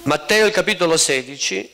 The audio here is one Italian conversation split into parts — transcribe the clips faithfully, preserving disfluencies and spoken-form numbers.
Matteo, il capitolo sedici,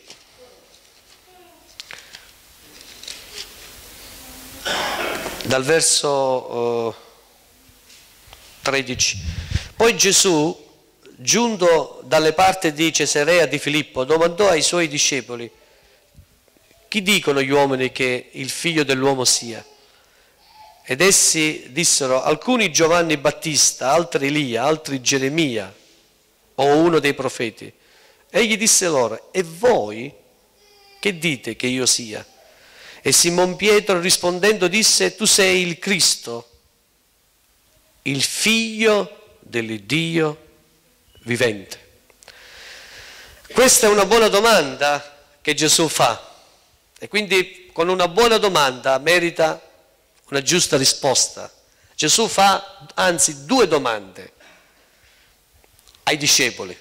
dal verso uh, tredici. Poi Gesù, giunto dalle parti di Cesarea di Filippo, domandò ai suoi discepoli: chi dicono gli uomini che il figlio dell'uomo sia? Ed essi dissero: alcuni Giovanni Battista, altri Elia, altri Geremia o uno dei profeti. Egli disse loro: e voi che dite che io sia? E Simon Pietro rispondendo disse: tu sei il Cristo, il figlio dell'Iddio vivente. Questa è una buona domanda che Gesù fa, e quindi con una buona domanda merita una giusta risposta. Gesù fa anzi due domande ai discepoli.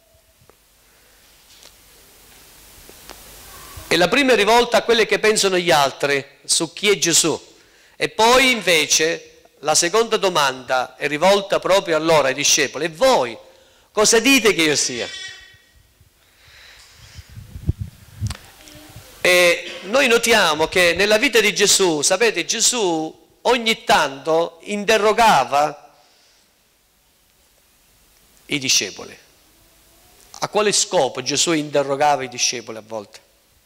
E la prima è rivolta a quelli che pensano gli altri su chi è Gesù, e poi invece la seconda domanda è rivolta proprio a loro, ai discepoli: e voi cosa dite che io sia? E noi notiamo che nella vita di Gesù, sapete, Gesù ogni tanto interrogava i discepoli. A quale scopo Gesù interrogava i discepoli a volte?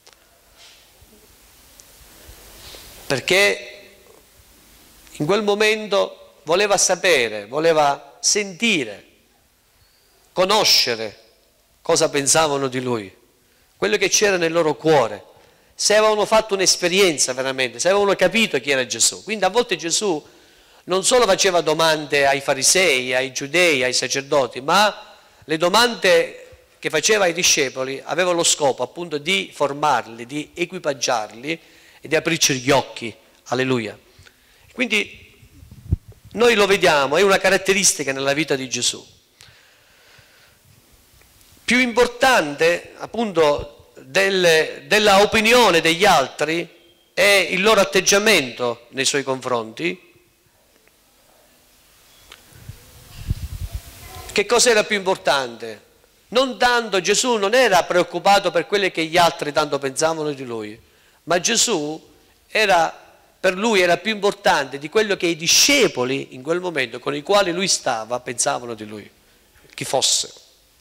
Perché in quel momento voleva sapere, voleva sentire, conoscere cosa pensavano di Lui, quello che c'era nel loro cuore, se avevano fatto un'esperienza veramente, se avevano capito chi era Gesù. Quindi a volte Gesù non solo faceva domande ai farisei, ai giudei, ai sacerdoti, ma le domande che faceva ai discepoli avevano lo scopo appunto di formarli, di equipaggiarli e di aprirci gli occhi. Alleluia. Quindi noi lo vediamo, è una caratteristica nella vita di Gesù. Più importante appunto del, della opinione degli altri è il loro atteggiamento nei suoi confronti. Che cosa era più importante? Non tanto, Gesù non era preoccupato per quelle che gli altri tanto pensavano di Lui, ma Gesù era, per Lui era più importante di quello che i discepoli in quel momento con i quali Lui stava pensavano di Lui, chi fosse.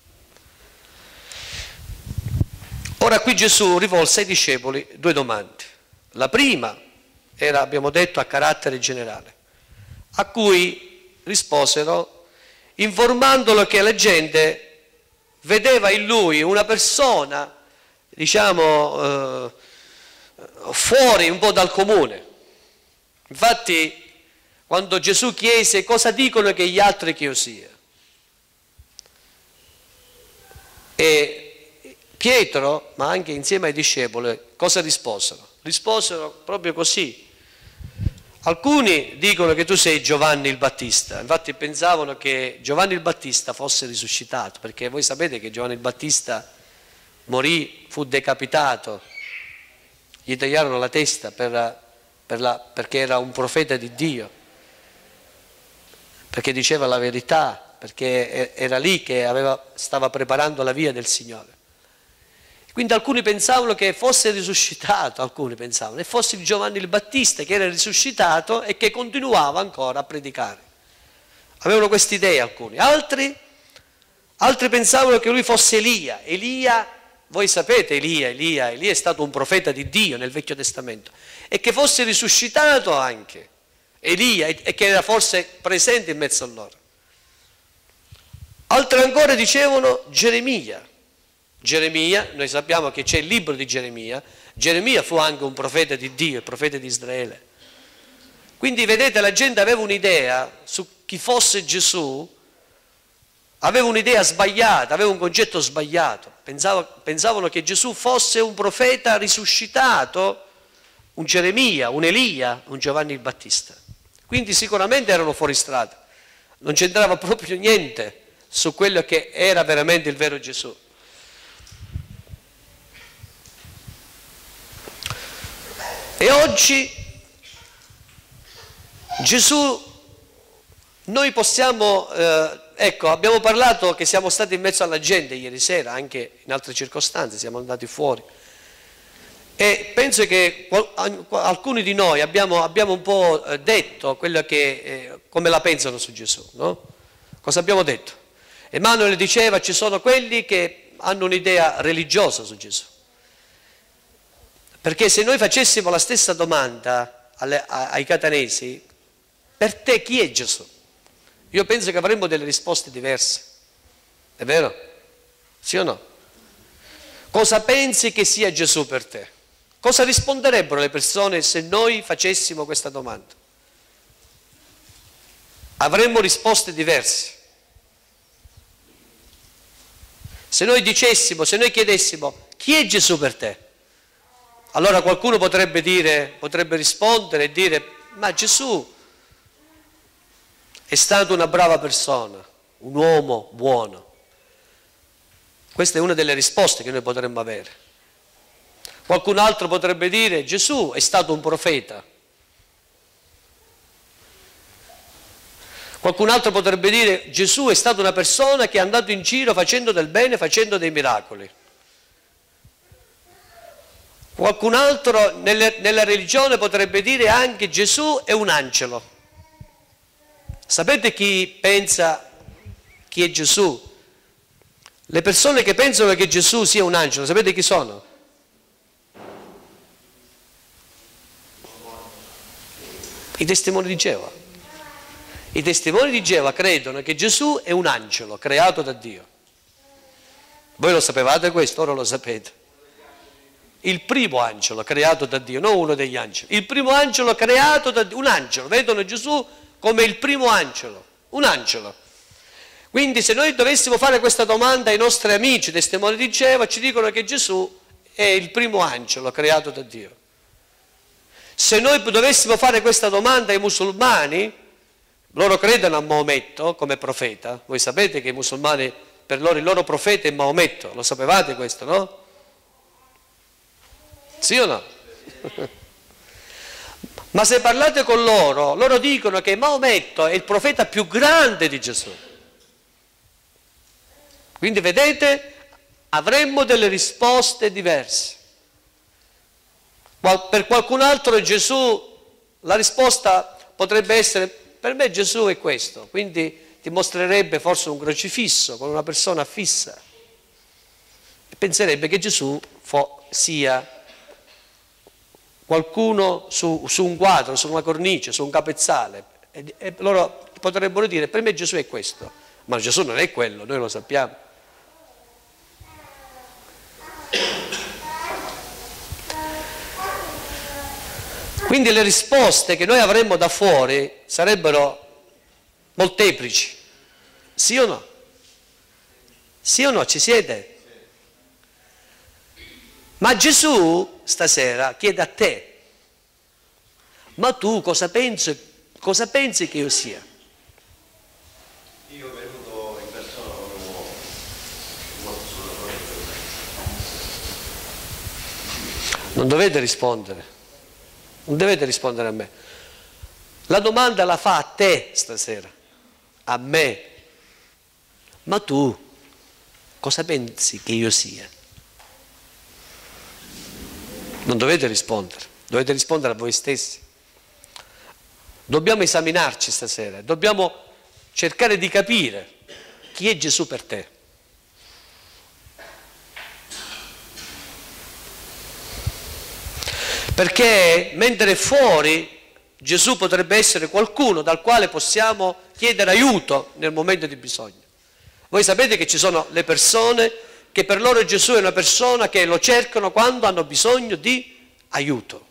Ora qui Gesù rivolse ai discepoli due domande. La prima era, abbiamo detto, a carattere generale, a cui risposero informandolo che la gente vedeva in Lui una persona, diciamo, eh, fuori un po' dal comune. Infatti, quando Gesù chiese cosa dicono che gli altri che io sia, e Pietro, ma anche insieme ai discepoli, cosa risposero? Risposero proprio così. Alcuni dicono che tu sei Giovanni il Battista, infatti pensavano che Giovanni il Battista fosse risuscitato, perché voi sapete che Giovanni il Battista morì, fu decapitato, gli tagliarono la testa per, per la, perché era un profeta di Dio, perché diceva la verità, perché era lì che aveva, stava preparando la via del Signore. Quindi alcuni pensavano che fosse risuscitato, alcuni pensavano, e fosse Giovanni il Battista che era risuscitato e che continuava ancora a predicare. Avevano questa idea alcuni. Altri, altri pensavano che lui fosse Elia. Elia, voi sapete Elia, Elia, Elia è stato un profeta di Dio nel Vecchio Testamento, e che fosse risuscitato anche Elia e che era forse presente in mezzo a loro. Altri ancora dicevano Geremia. Geremia, noi sappiamo che c'è il libro di Geremia, Geremia fu anche un profeta di Dio, il profeta di Israele. Quindi vedete, la gente aveva un'idea su chi fosse Gesù, aveva un'idea sbagliata, aveva un concetto sbagliato, Pensava, pensavano che Gesù fosse un profeta risuscitato, un Geremia, un Elia, un Giovanni il Battista. Quindi sicuramente erano fuori strada, non c'entrava proprio niente su quello che era veramente il vero Gesù. E oggi Gesù, noi possiamo eh, ecco, abbiamo parlato che siamo stati in mezzo alla gente ieri sera, anche in altre circostanze, siamo andati fuori. E penso che alcuni di noi abbiamo, abbiamo un po' detto quello che, eh, come la pensano su Gesù, no? Cosa abbiamo detto? Emanuele diceva ci sono quelli che hanno un'idea religiosa su Gesù. Perché se noi facessimo la stessa domanda alle, ai catanesi, per te chi è Gesù? Io penso che avremmo delle risposte diverse. È vero? Sì o no? Cosa pensi che sia Gesù per te? Cosa risponderebbero le persone se noi facessimo questa domanda? Avremmo risposte diverse. Se noi dicessimo, se noi chiedessimo chi è Gesù per te? Allora qualcuno potrebbe dire, potrebbe rispondere e dire, ma Gesù è stato una brava persona, un uomo buono. Questa è una delle risposte che noi potremmo avere. Qualcun altro potrebbe dire, Gesù è stato un profeta. Qualcun altro potrebbe dire, Gesù è stata una persona che è andato in giro facendo del bene, facendo dei miracoli. Qualcun altro nelle, nella religione potrebbe dire anche Gesù è un angelo. Sapete chi pensa chi è Gesù? Le persone che pensano che Gesù sia un angelo, sapete chi sono? I testimoni di Geova. I testimoni di Geova credono che Gesù è un angelo creato da Dio. Voi lo sapevate questo? Ora lo sapete. Il primo angelo creato da Dio, non uno degli angeli. Il primo angelo creato da Dio, un angelo. Vedono Gesù come il primo angelo, un angelo. Quindi se noi dovessimo fare questa domanda ai nostri amici testimoni di Geova, ci dicono che Gesù è il primo angelo creato da Dio. Se noi dovessimo fare questa domanda ai musulmani, loro credono a Maometto come profeta. Voi sapete che i musulmani, per loro il loro profeta è Maometto, lo sapevate questo, no? Sì o no? Ma se parlate con loro, loro dicono che Maometto è il profeta più grande di Gesù. Quindi vedete, avremmo delle risposte diverse. Per qualcun altro Gesù, la risposta potrebbe essere, per me Gesù è questo, quindi ti mostrerebbe forse un crocifisso con una persona fissa e penserebbe che Gesù sia qualcuno su, su un quadro, su una cornice, su un capezzale, e, e loro potrebbero dire per me Gesù è questo, ma Gesù non è quello, noi lo sappiamo. Quindi le risposte che noi avremmo da fuori sarebbero molteplici, sì o no? Sì o no? Ci siete? Ma Gesù stasera chiede a te, ma tu cosa pensi, cosa pensi che io sia? Io ho venuto in persona come un uomo, morto sulla croce. Non dovete rispondere, non dovete rispondere a me. La domanda la fa a te stasera, a me. Ma tu cosa pensi che io sia? Non dovete rispondere, dovete rispondere a voi stessi. Dobbiamo esaminarci stasera, dobbiamo cercare di capire chi è Gesù per te. Perché mentre fuori Gesù potrebbe essere qualcuno dal quale possiamo chiedere aiuto nel momento di bisogno. Voi sapete che ci sono le persone che per loro Gesù è una persona che lo cercano quando hanno bisogno di aiuto.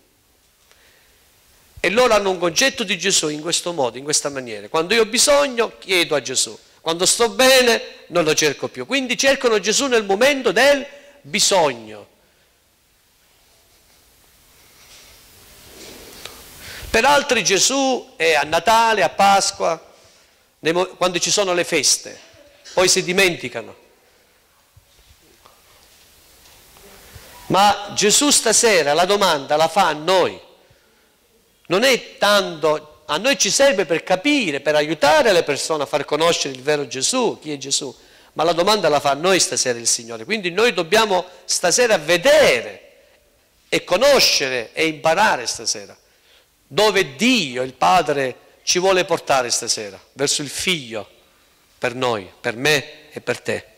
E loro hanno un concetto di Gesù in questo modo, in questa maniera. Quando io ho bisogno, chiedo a Gesù. Quando sto bene, non lo cerco più. Quindi cercano Gesù nel momento del bisogno. Per altri Gesù è a Natale, a Pasqua, quando ci sono le feste. Poi si dimenticano. Ma Gesù stasera la domanda la fa a noi. Non è tanto a noi ci serve per capire, per aiutare le persone a far conoscere il vero Gesù, chi è Gesù. Ma la domanda la fa a noi stasera il Signore. Quindi noi dobbiamo stasera vedere e conoscere e imparare stasera dove Dio, il Padre, ci vuole portare stasera, verso il Figlio, per noi, per me e per te.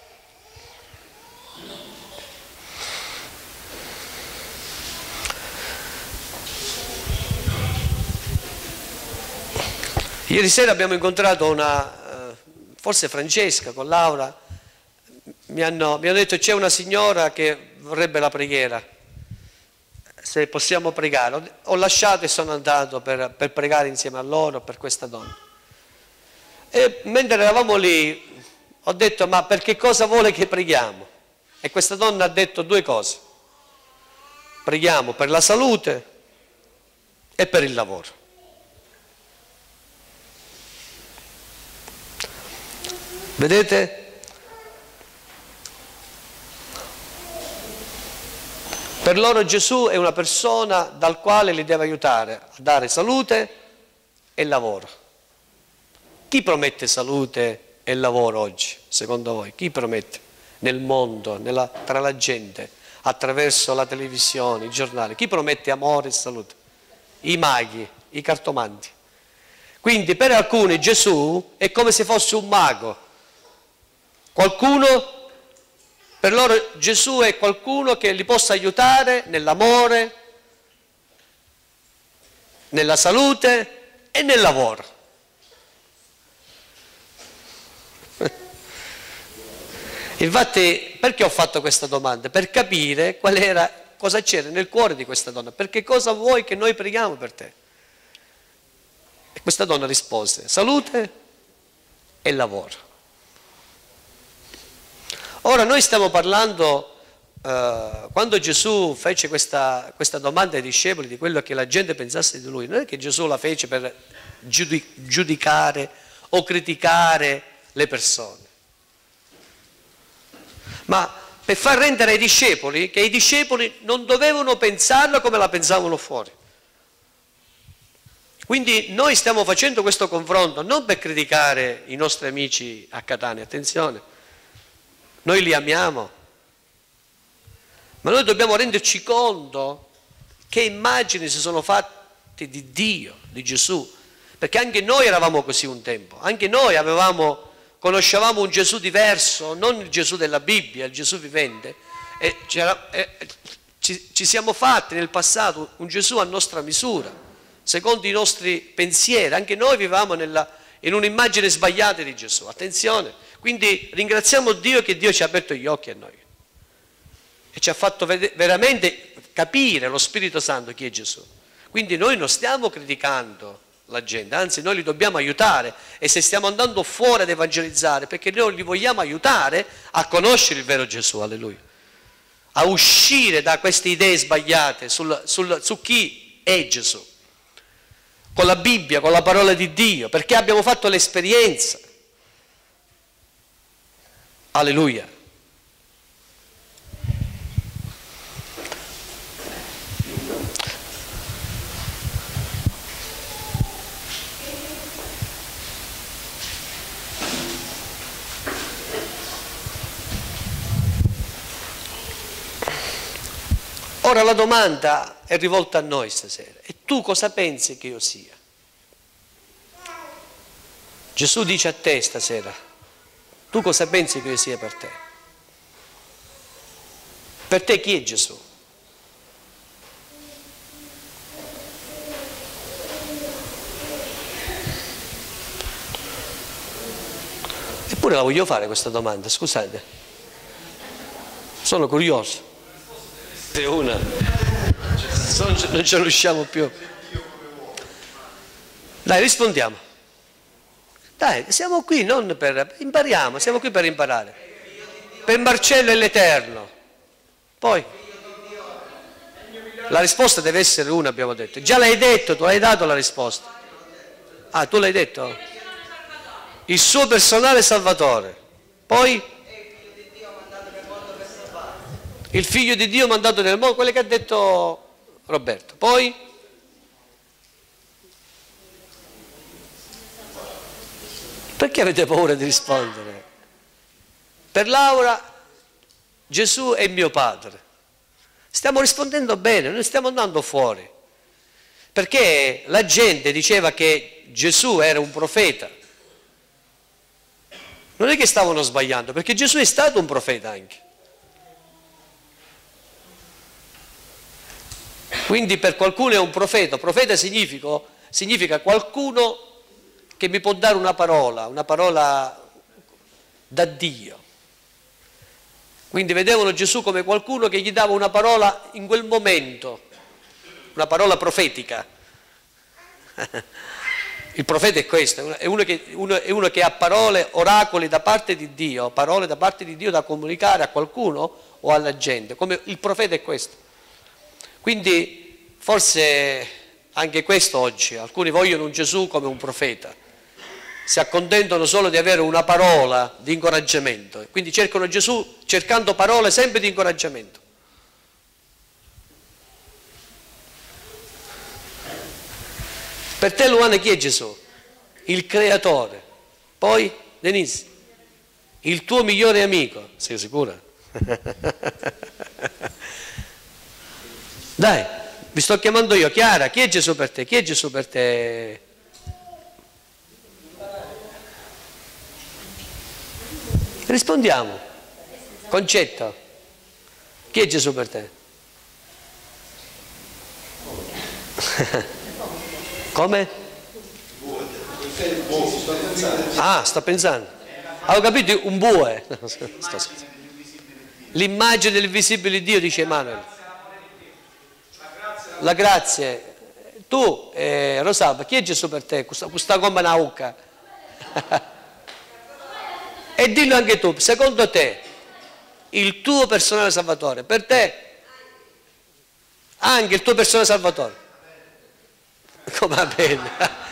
Ieri sera abbiamo incontrato una, eh, forse Francesca con Laura, mi hanno, mi hanno detto c'è una signora che vorrebbe la preghiera, se possiamo pregare. Ho lasciato e sono andato per, per pregare insieme a loro, per questa donna. E mentre eravamo lì ho detto ma per che cosa vuole che preghiamo? E questa donna ha detto due cose: preghiamo per la salute e per il lavoro. Vedete? Per loro Gesù è una persona dal quale li deve aiutare a dare salute e lavoro. Chi promette salute e lavoro oggi, secondo voi? Chi promette nel mondo, nella, tra la gente, attraverso la televisione, i giornali? Chi promette amore e salute? I maghi, i cartomanti. Quindi per alcuni Gesù è come se fosse un mago. Qualcuno... Per loro Gesù è qualcuno che li possa aiutare nell'amore, nella salute e nel lavoro. Infatti, perché ho fatto questa domanda? Per capire qual era, cosa c'era nel cuore di questa donna. Perché cosa vuoi che noi preghiamo per te? E questa donna rispose: salute e lavoro. Ora noi stiamo parlando, eh, quando Gesù fece questa, questa domanda ai discepoli di quello che la gente pensasse di lui, non è che Gesù la fece per giudicare o criticare le persone, ma per far rendere ai discepoli che i discepoli non dovevano pensarla come la pensavano fuori. Quindi noi stiamo facendo questo confronto non per criticare i nostri amici a Catania, attenzione. Noi li amiamo, ma noi dobbiamo renderci conto che immagini si sono fatte di Dio, di Gesù, perché anche noi eravamo così un tempo, anche noi avevamo, conoscevamo un Gesù diverso, non il Gesù della Bibbia, il Gesù vivente, e, e ci, ci siamo fatti nel passato un Gesù a nostra misura, secondo i nostri pensieri. Anche noi vivevamo nella, in un'immagine sbagliata di Gesù, attenzione. Quindi ringraziamo Dio che Dio ci ha aperto gli occhi a noi e ci ha fatto veramente capire lo Spirito Santo chi è Gesù. Quindi noi non stiamo criticando la gente, anzi noi li dobbiamo aiutare, e se stiamo andando fuori ad evangelizzare perché noi li vogliamo aiutare a conoscere il vero Gesù, alleluia, a uscire da queste idee sbagliate sul, sul, su chi è Gesù, con la Bibbia, con la parola di Dio, perché abbiamo fatto l'esperienza. Alleluia. Ora la domanda è rivolta a noi stasera: e tu cosa pensi che io sia? Gesù dice a te stasera: tu cosa pensi che io sia per te? Per te chi è Gesù? Eppure la voglio fare questa domanda, scusate. Sono curioso. Se una, non ce ne usciamo più. Dai, rispondiamo. Dai, siamo qui non per... impariamo, siamo qui per imparare. Per Marcello è l'Eterno. Poi, la risposta deve essere una, abbiamo detto. Già l'hai detto, tu hai dato la risposta. Ah, tu l'hai detto? Il suo personale Salvatore. Poi? Il Figlio di Dio mandato nel mondo, quello che ha detto Roberto. Poi? Perché avete paura di rispondere? Per Laura Gesù è mio padre. Stiamo rispondendo bene, non stiamo andando fuori. Perché la gente diceva che Gesù era un profeta. Non è che stavano sbagliando, perché Gesù è stato un profeta anche. Quindi per qualcuno è un profeta. Profeta significa, significa qualcuno che mi può dare una parola, una parola da Dio. Quindi vedevano Gesù come qualcuno che gli dava una parola in quel momento, una parola profetica. Il profeta è questo, è uno, che, uno, è uno che ha parole, oracoli da parte di Dio, parole da parte di Dio da comunicare a qualcuno o alla gente, come il profeta è questo. Quindi forse anche questo oggi, alcuni vogliono un Gesù come un profeta, si accontentano solo di avere una parola di incoraggiamento, quindi cercano Gesù cercando parole sempre di incoraggiamento. Per te, Luana, chi è Gesù? Il creatore. Poi, Denise, il tuo migliore amico. Sei sicura? Dai, vi sto chiamando io. Chiara, chi è Gesù per te? Chi è Gesù per te? Rispondiamo. Concetto. Chi è Gesù per te? Come? Ah, sto pensando. Avevo capito, un bue. L'immagine del visibile Dio, dice Emanuele. La grazia. Tu, eh, Rosalba, chi è Gesù per te? Questa, questa come una ucca. E dillo anche tu, secondo te, il tuo personale salvatore, per te, anche il tuo personale salvatore. Come va bene?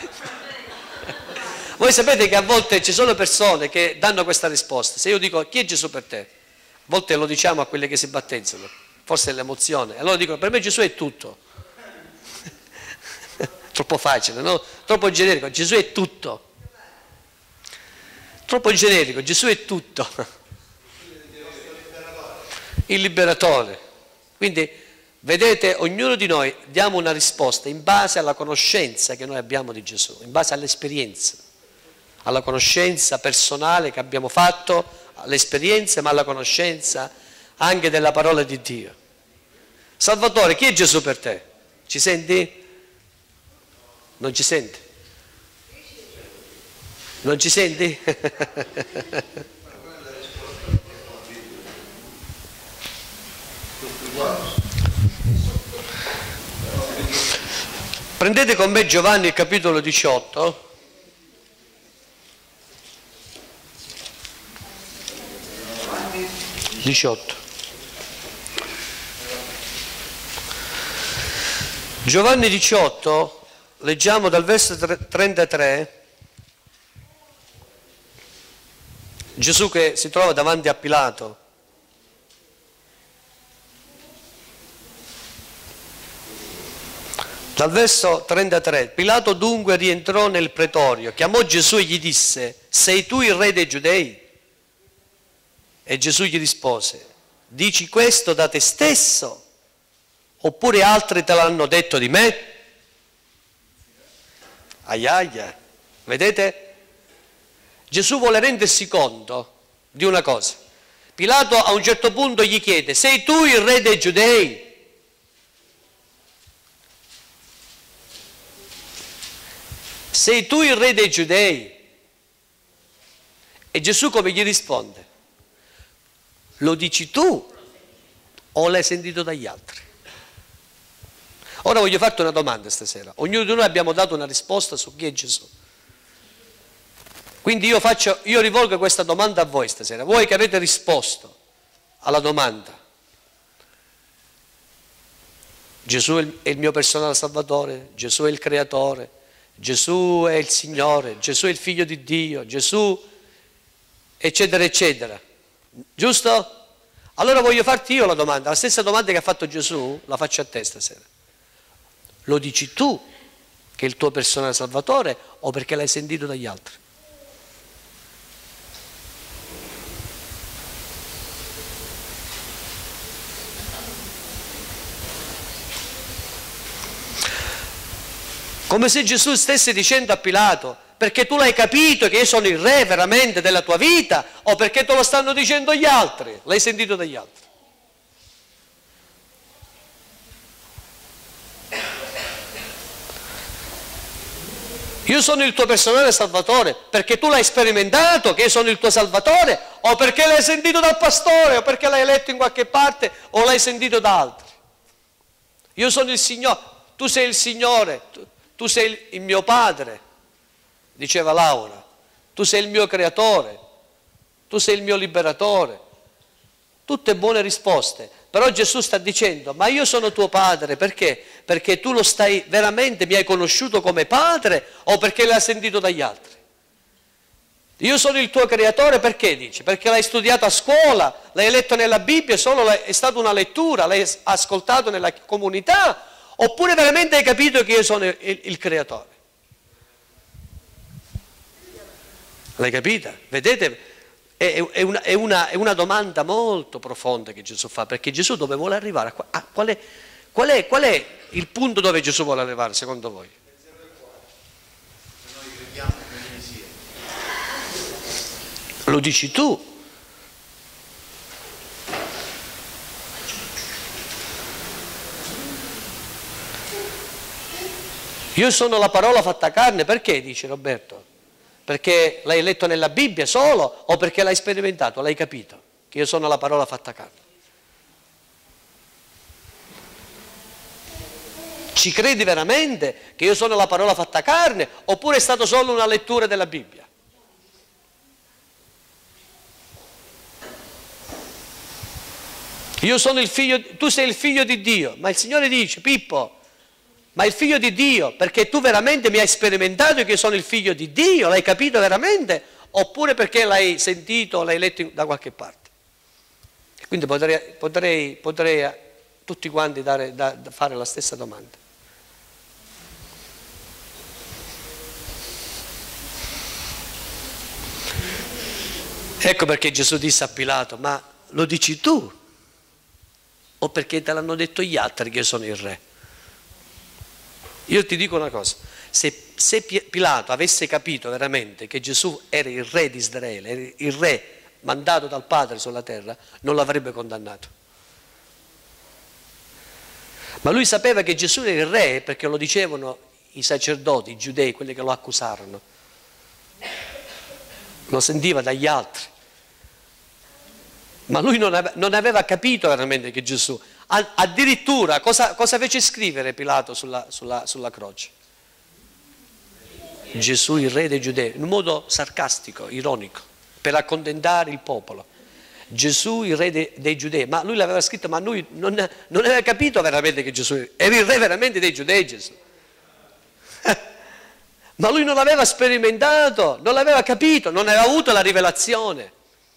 Voi sapete che a volte ci sono persone che danno questa risposta. Se io dico chi è Gesù per te? A volte lo diciamo a quelli che si battezzano, forse è l'emozione. Allora dicono per me Gesù è tutto. Troppo facile, no? Troppo generico. Gesù è tutto. Troppo generico. Gesù è tutto. Il liberatore. Quindi vedete, ognuno di noi diamo una risposta in base alla conoscenza che noi abbiamo di Gesù, in base all'esperienza, alla conoscenza personale che abbiamo fatto, all'esperienza, ma alla conoscenza anche della parola di Dio. Salvatore, chi è Gesù per te? Ci senti? Non ci senti? Non ci senti? Prendete con me Giovanni il capitolo diciotto. diciotto. Giovanni diciotto, leggiamo dal verso trentatré. Gesù che si trova davanti a Pilato. Dal verso trentatré, Pilato dunque rientrò nel pretorio, chiamò Gesù e gli disse: sei tu il re dei Giudei? E Gesù gli rispose: dici questo da te stesso, oppure altri te l'hanno detto di me? Aiaia, vedete? Gesù vuole rendersi conto di una cosa. Pilato a un certo punto gli chiede: sei tu il re dei Giudei? Sei tu il re dei Giudei? E Gesù come gli risponde? Lo dici tu o l'hai sentito dagli altri? Ora voglio farti una domanda stasera. Ognuno di noi abbiamo dato una risposta su chi è Gesù. Quindi io, faccio, io rivolgo questa domanda a voi stasera. Voi che avete risposto alla domanda: Gesù è il mio personale salvatore, Gesù è il creatore, Gesù è il Signore, Gesù è il Figlio di Dio, Gesù eccetera eccetera, giusto? Allora voglio farti io la domanda, la stessa domanda che ha fatto Gesù la faccio a te stasera. Lo dici tu che è il tuo personale salvatore o perché l'hai sentito dagli altri? Come se Gesù stesse dicendo a Pilato: perché tu l'hai capito che io sono il re veramente della tua vita, o perché te lo stanno dicendo gli altri? L'hai sentito dagli altri. Io sono il tuo personale salvatore perché tu l'hai sperimentato che io sono il tuo salvatore, o perché l'hai sentito dal pastore, o perché l'hai letto in qualche parte, o l'hai sentito da altri. Io sono il Signore, tu sei il Signore, tu, tu sei il, il mio Padre, diceva Laura, tu sei il mio creatore, tu sei il mio liberatore. Tutte buone risposte, però Gesù sta dicendo: ma io sono tuo padre, perché? Perché tu lo stai veramente, mi hai conosciuto come padre, o perché l'hai sentito dagli altri? Io sono il tuo creatore, perché dice? Perché l'hai studiato a scuola, l'hai letto nella Bibbia, solo è stata una lettura, l'hai ascoltato nella comunità, oppure veramente hai capito che io sono il, il, il creatore? L'hai capita? Vedete? È, è, una, è, una, è una domanda molto profonda che Gesù fa, perché Gesù dove vuole arrivare? A qual, è, qual, è, qual è il punto dove Gesù vuole arrivare secondo voi? Lo dici tu. Io sono la parola fatta carne, perché dice Roberto? Perché l'hai letto nella Bibbia solo, o perché l'hai sperimentato, l'hai capito? Che io sono la parola fatta carne. Ci credi veramente che io sono la parola fatta carne, oppure è stato solo una lettura della Bibbia? Io sono il figlio, tu sei il figlio di Dio, ma il Signore dice: Pippo, ma il figlio di Dio, perché tu veramente mi hai sperimentato che io sono il figlio di Dio, l'hai capito veramente? Oppure perché l'hai sentito, l'hai letto da qualche parte? E quindi potrei, potrei, potrei a tutti quanti dare, da, da fare la stessa domanda. Ecco perché Gesù disse a Pilato: ma lo dici tu? O perché te l'hanno detto gli altri che io sono il re? Io ti dico una cosa, se, se Pilato avesse capito veramente che Gesù era il re di Israele, era il re mandato dal Padre sulla terra, non l'avrebbe condannato. Ma lui sapeva che Gesù era il re perché lo dicevano i sacerdoti, i giudei, quelli che lo accusarono. Lo sentiva dagli altri. Ma lui non aveva, non aveva capito veramente che Gesù... Addirittura cosa, cosa fece scrivere Pilato sulla, sulla, sulla croce? Gesù il re dei Giudei, in un modo sarcastico, ironico, per accontentare il popolo. Gesù il re dei, dei Giudei, ma lui l'aveva scritto, ma lui non, non aveva capito veramente che Gesù era il re veramente dei Giudei, Gesù. Ma lui non l'aveva sperimentato, non l'aveva capito, non aveva avuto la rivelazione.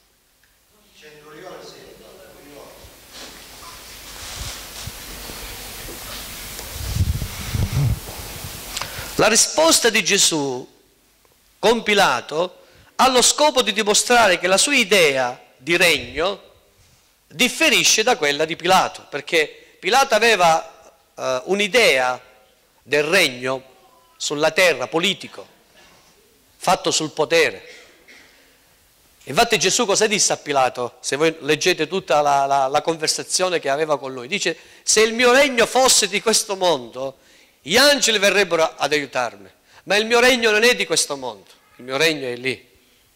La risposta di Gesù con Pilato ha lo scopo di dimostrare che la sua idea di regno differisce da quella di Pilato, perché Pilato aveva uh, un'idea del regno sulla terra, politico, fatto sul potere. Infatti Gesù cosa disse a Pilato? Se voi leggete tutta la, la, la conversazione che aveva con lui, dice: se il mio regno fosse di questo mondo, gli angeli verrebbero ad aiutarmi, ma il mio regno non è di questo mondo, il mio regno è lì.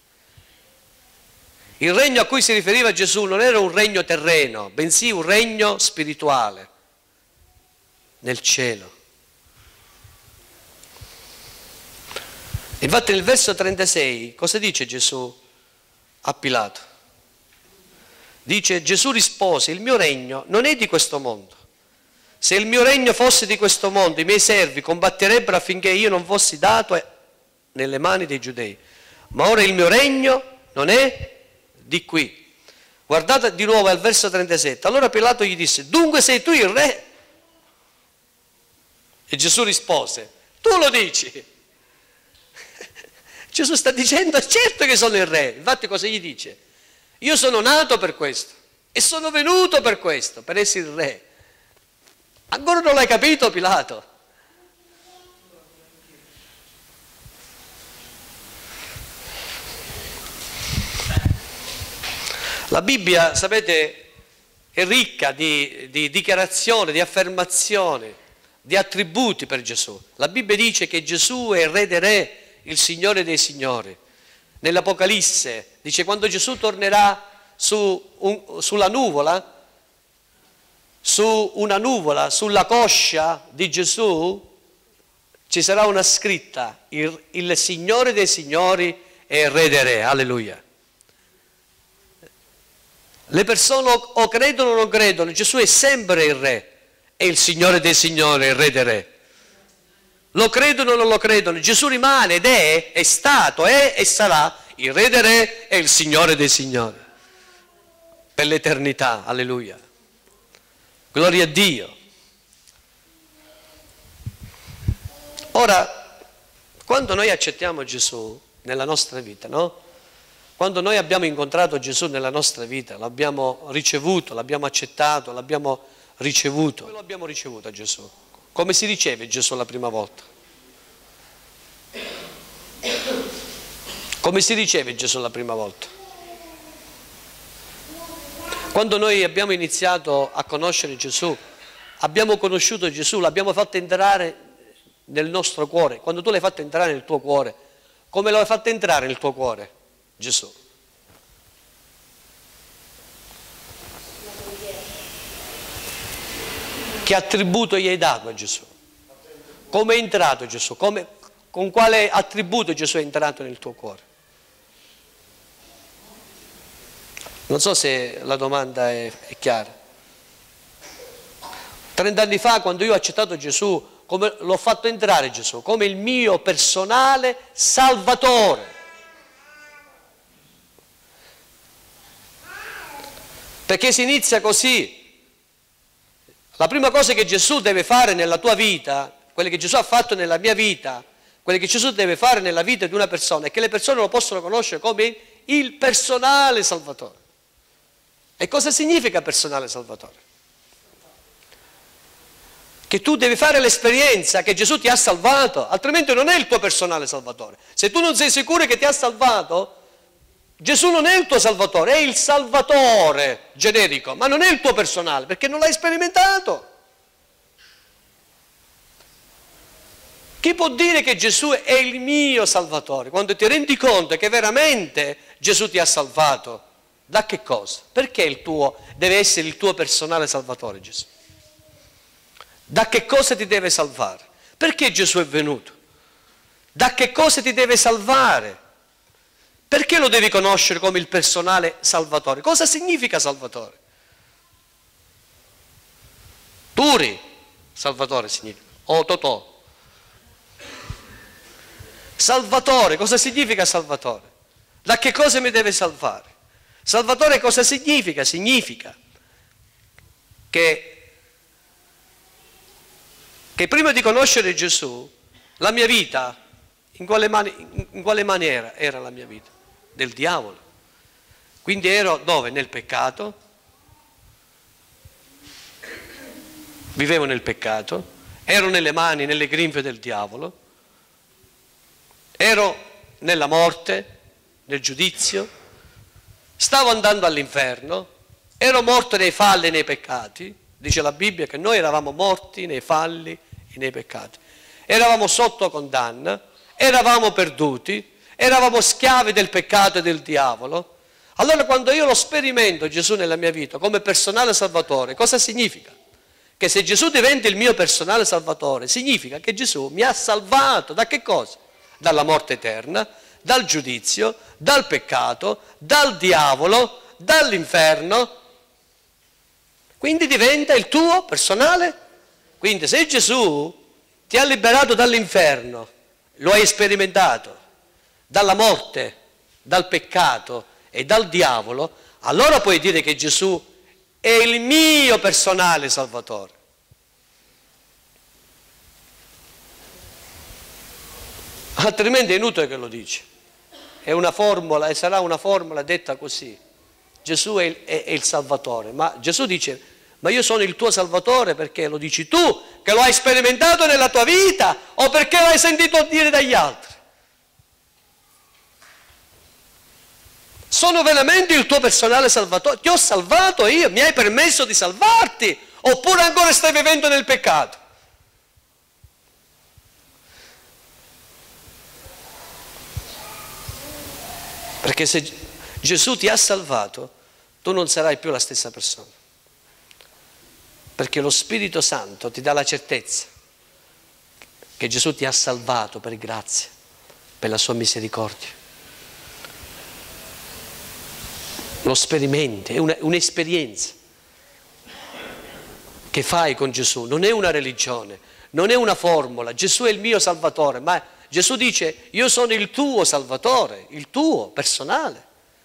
Il regno a cui si riferiva Gesù non era un regno terreno, bensì un regno spirituale, nel cielo. Infatti nel verso trentasei cosa dice Gesù a Pilato? Dice: Gesù rispose: il mio regno non è di questo mondo. Se il mio regno fosse di questo mondo, i miei servi combatterebbero affinché io non fossi dato nelle mani dei giudei. Ma ora il mio regno non è di qui. Guardate di nuovo al verso trentasette. Allora Pilato gli disse: dunque sei tu il re? E Gesù rispose: tu lo dici. Gesù sta dicendo: certo che sono il re. Infatti cosa gli dice? Io sono nato per questo e sono venuto per questo, per essere il re. Ancora non l'hai capito, Pilato? La Bibbia, sapete, è ricca di, di dichiarazioni, di affermazioni, di attributi per Gesù. La Bibbia dice che Gesù è il Re dei Re, il Signore dei Signori. Nell'Apocalisse dice quando Gesù tornerà su un, sulla nuvola, su una nuvola, sulla coscia di Gesù, ci sarà una scritta, il, il Signore dei Signori e il Re dei Re, alleluia. Le persone o credono o non credono, Gesù è sempre il Re, è il Signore dei Signori, il Re dei Re. Lo credono o non lo credono, Gesù rimane ed è, è stato, è e sarà il Re dei Re e il Signore dei Signori. Per l'eternità, alleluia. Gloria a Dio. Ora, quando noi accettiamo Gesù nella nostra vita, no? Quando noi abbiamo incontrato Gesù nella nostra vita, l'abbiamo ricevuto, l'abbiamo accettato, l'abbiamo ricevuto. Come lo abbiamo ricevuto a Gesù? Come si riceve Gesù la prima volta? Come si riceve Gesù la prima volta? Quando noi abbiamo iniziato a conoscere Gesù, abbiamo conosciuto Gesù, l'abbiamo fatto entrare nel nostro cuore. Quando tu l'hai fatto entrare nel tuo cuore, come lo hai fatto entrare nel tuo cuore? Gesù. Che attributo gli hai dato a Gesù? Come è entrato Gesù? Come, con quale attributo Gesù è entrato nel tuo cuore? Non so se la domanda è, è chiara. Trent'anni fa, quando io ho accettato Gesù, come l'ho fatto entrare Gesù? Come il mio personale Salvatore. Perché si inizia così. La prima cosa che Gesù deve fare nella tua vita, quelle che Gesù ha fatto nella mia vita, quelle che Gesù deve fare nella vita di una persona, è che le persone lo possono conoscere come il personale Salvatore. E cosa significa personale Salvatore? Che tu devi fare l'esperienza che Gesù ti ha salvato, altrimenti non è il tuo personale Salvatore. Se tu non sei sicuro che ti ha salvato, Gesù non è il tuo Salvatore, è il Salvatore generico, ma non è il tuo personale, perché non l'hai sperimentato. Chi può dire che Gesù è il mio Salvatore? Quando ti rendi conto che veramente Gesù ti ha salvato, da che cosa? Perché il tuo, deve essere il tuo personale Salvatore Gesù? Da che cosa ti deve salvare? Perché Gesù è venuto? Da che cosa ti deve salvare? Perché lo devi conoscere come il personale Salvatore? Cosa significa Salvatore? Turi, Salvatore significa, o Totò. Salvatore, cosa significa Salvatore? Da che cosa mi deve salvare? Salvatore cosa significa? Significa che, che prima di conoscere Gesù, la mia vita, in quale, mani, in quale maniera era la mia vita? Del diavolo. Quindi ero dove? Nel peccato. Vivevo nel peccato. Ero nelle mani, nelle grinfie del diavolo. Ero nella morte, nel giudizio. Stavo andando all'inferno. Ero morto nei falli e nei peccati. Dice la Bibbia che noi eravamo morti nei falli e nei peccati. Eravamo sotto condanna. Eravamo perduti. Eravamo schiavi del peccato e del diavolo. Allora quando io lo sperimento Gesù nella mia vita come personale Salvatore, cosa significa? Che se Gesù diventa il mio personale Salvatore, significa che Gesù mi ha salvato da che cosa? Dalla morte eterna, dal giudizio, dal peccato, dal diavolo, dall'inferno. Quindi diventa il tuo personale. Quindi se Gesù ti ha liberato dall'inferno, lo hai sperimentato, dalla morte, dal peccato e dal diavolo, allora puoi dire che Gesù è il mio personale Salvatore. Altrimenti è inutile che lo dici. È una formula e sarà una formula detta così. Gesù è il, è, è il Salvatore, ma Gesù dice, ma io sono il tuo Salvatore perché lo dici tu, che lo hai sperimentato nella tua vita o perché l'hai sentito dire dagli altri? Sono veramente il tuo personale salvatore? Ti ho salvato io, mi hai permesso di salvarti? Oppure ancora stai vivendo nel peccato? Perché se Gesù ti ha salvato, tu non sarai più la stessa persona. Perché lo Spirito Santo ti dà la certezza che Gesù ti ha salvato per grazia, per la sua misericordia. Lo sperimenti, è una, un'esperienza che fai con Gesù, non è una religione, non è una formula. Gesù è il mio Salvatore, ma Gesù dice: io sono il tuo Salvatore, il tuo personale.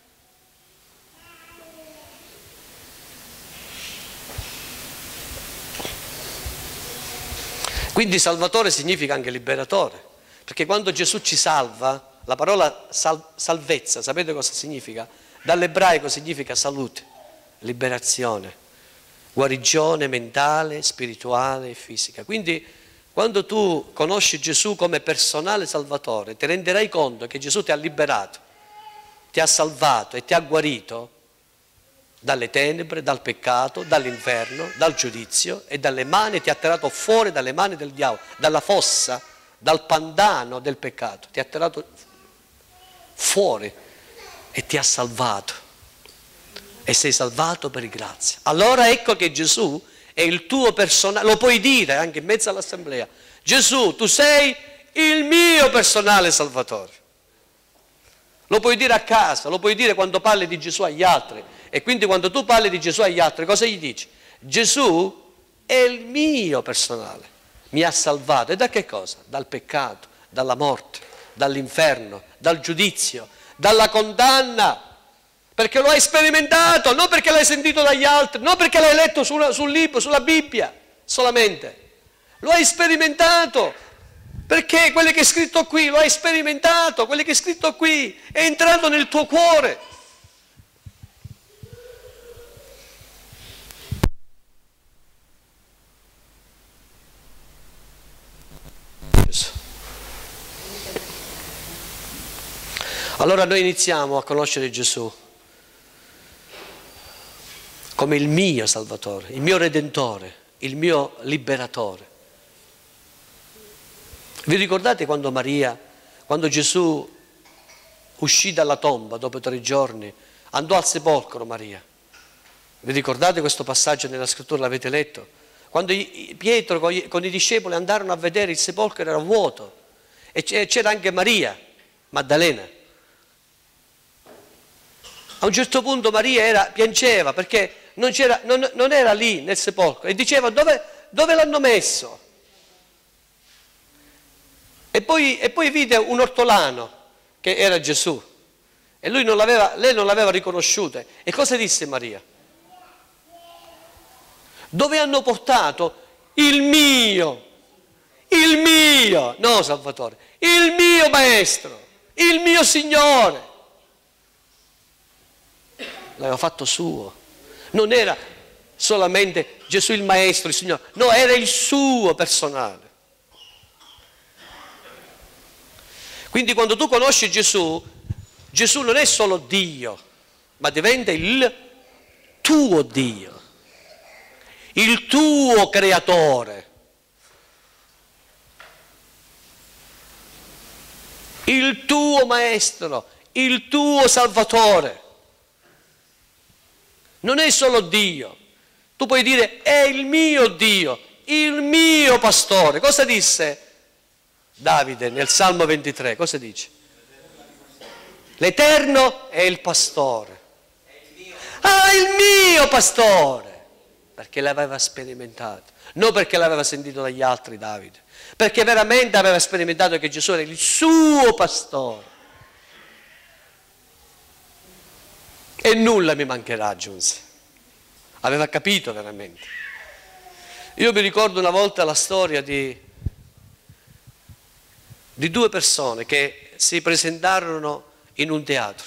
Quindi Salvatore significa anche liberatore, perché quando Gesù ci salva, la parola sal- salvezza, sapete cosa significa? Dall'ebraico significa salute, liberazione, guarigione mentale, spirituale e fisica. Quindi quando tu conosci Gesù come personale salvatore, ti renderai conto che Gesù ti ha liberato, ti ha salvato e ti ha guarito dalle tenebre, dal peccato, dall'inferno, dal giudizio, e dalle mani, ti ha tirato fuori dalle mani del diavolo, dalla fossa, dal pantano del peccato, ti ha tirato fuori e ti ha salvato, e sei salvato per grazia. Allora ecco che Gesù è il tuo personale, lo puoi dire anche in mezzo all'assemblea: Gesù, tu sei il mio personale salvatore. Lo puoi dire a casa, lo puoi dire quando parli di Gesù agli altri. E quindi quando tu parli di Gesù agli altri, cosa gli dici? Gesù è il mio personale, mi ha salvato. E da che cosa? Dal peccato, dalla morte, dall'inferno, dal giudizio, dalla condanna. Perché lo hai sperimentato, non perché l'hai sentito dagli altri, non perché l'hai letto su una, sul libro, sulla Bibbia solamente. Lo hai sperimentato. Perché quello che è scritto qui lo hai sperimentato, quello che è scritto qui è entrato nel tuo cuore. Allora noi iniziamo a conoscere Gesù come il mio Salvatore, il mio Redentore, il mio Liberatore. Vi ricordate quando Maria, quando Gesù uscì dalla tomba dopo tre giorni, andò al sepolcro Maria? Vi ricordate questo passaggio nella scrittura, l'avete letto? Quando Pietro con i discepoli andarono a vedere, il sepolcro era vuoto e c'era anche Maria Maddalena. A un certo punto Maria era, piangeva perché non, c'era, non, non era lì nel sepolcro e diceva: dove, dove l'hanno messo? E poi, e poi vide un ortolano che era Gesù e lui non l'aveva, lei non l'aveva riconosciuto. E cosa disse Maria? Dove hanno portato il mio, il mio, no Salvatore, il mio Maestro, il mio Signore? L'aveva fatto suo. Non era solamente Gesù il Maestro, il Signore, no, era il suo personale. Quindi quando tu conosci Gesù, Gesù non è solo Dio, ma diventa il tuo Dio, il tuo Creatore, il tuo Maestro, il tuo Salvatore. Non è solo Dio. Tu puoi dire: è il mio Dio, il mio pastore. Cosa disse Davide nel Salmo ventitré? Cosa dice? L'Eterno è il pastore. Ah, il mio pastore! Perché l'aveva sperimentato. Non perché l'aveva sentito dagli altri Davide. Perché veramente aveva sperimentato che Gesù era il suo pastore. E nulla mi mancherà, aggiunse. Aveva capito veramente. Io mi ricordo una volta la storia di, di due persone che si presentarono in un teatro.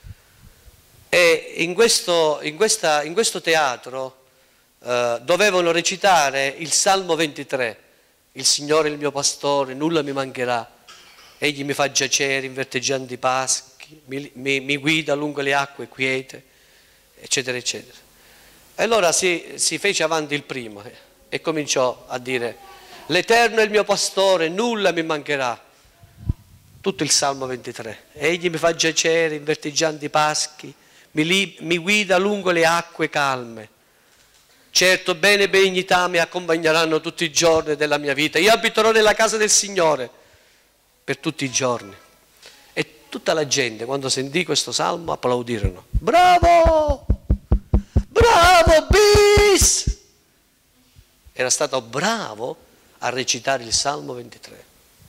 E in questo, in questa, in questo teatro eh, dovevano recitare il Salmo ventitré. Il Signore è il mio pastore, nulla mi mancherà. Egli mi fa giacere in verteggianti paschi. paschi, mi, mi, mi guida lungo le acque quiete, eccetera, eccetera. E allora si, si fece avanti il primo eh, e cominciò a dire: l'Eterno è il mio pastore, nulla mi mancherà. Tutto il Salmo ventitré. Egli mi fa giacere in vertigianti paschi, mi, li, mi guida lungo le acque calme. Certo, bene e benignità mi accompagneranno tutti i giorni della mia vita. Io abiterò nella casa del Signore per tutti i giorni. E tutta la gente, quando sentì questo salmo, applaudirono. Bravo! Bravo, bis! Era stato bravo a recitare il Salmo ventitré.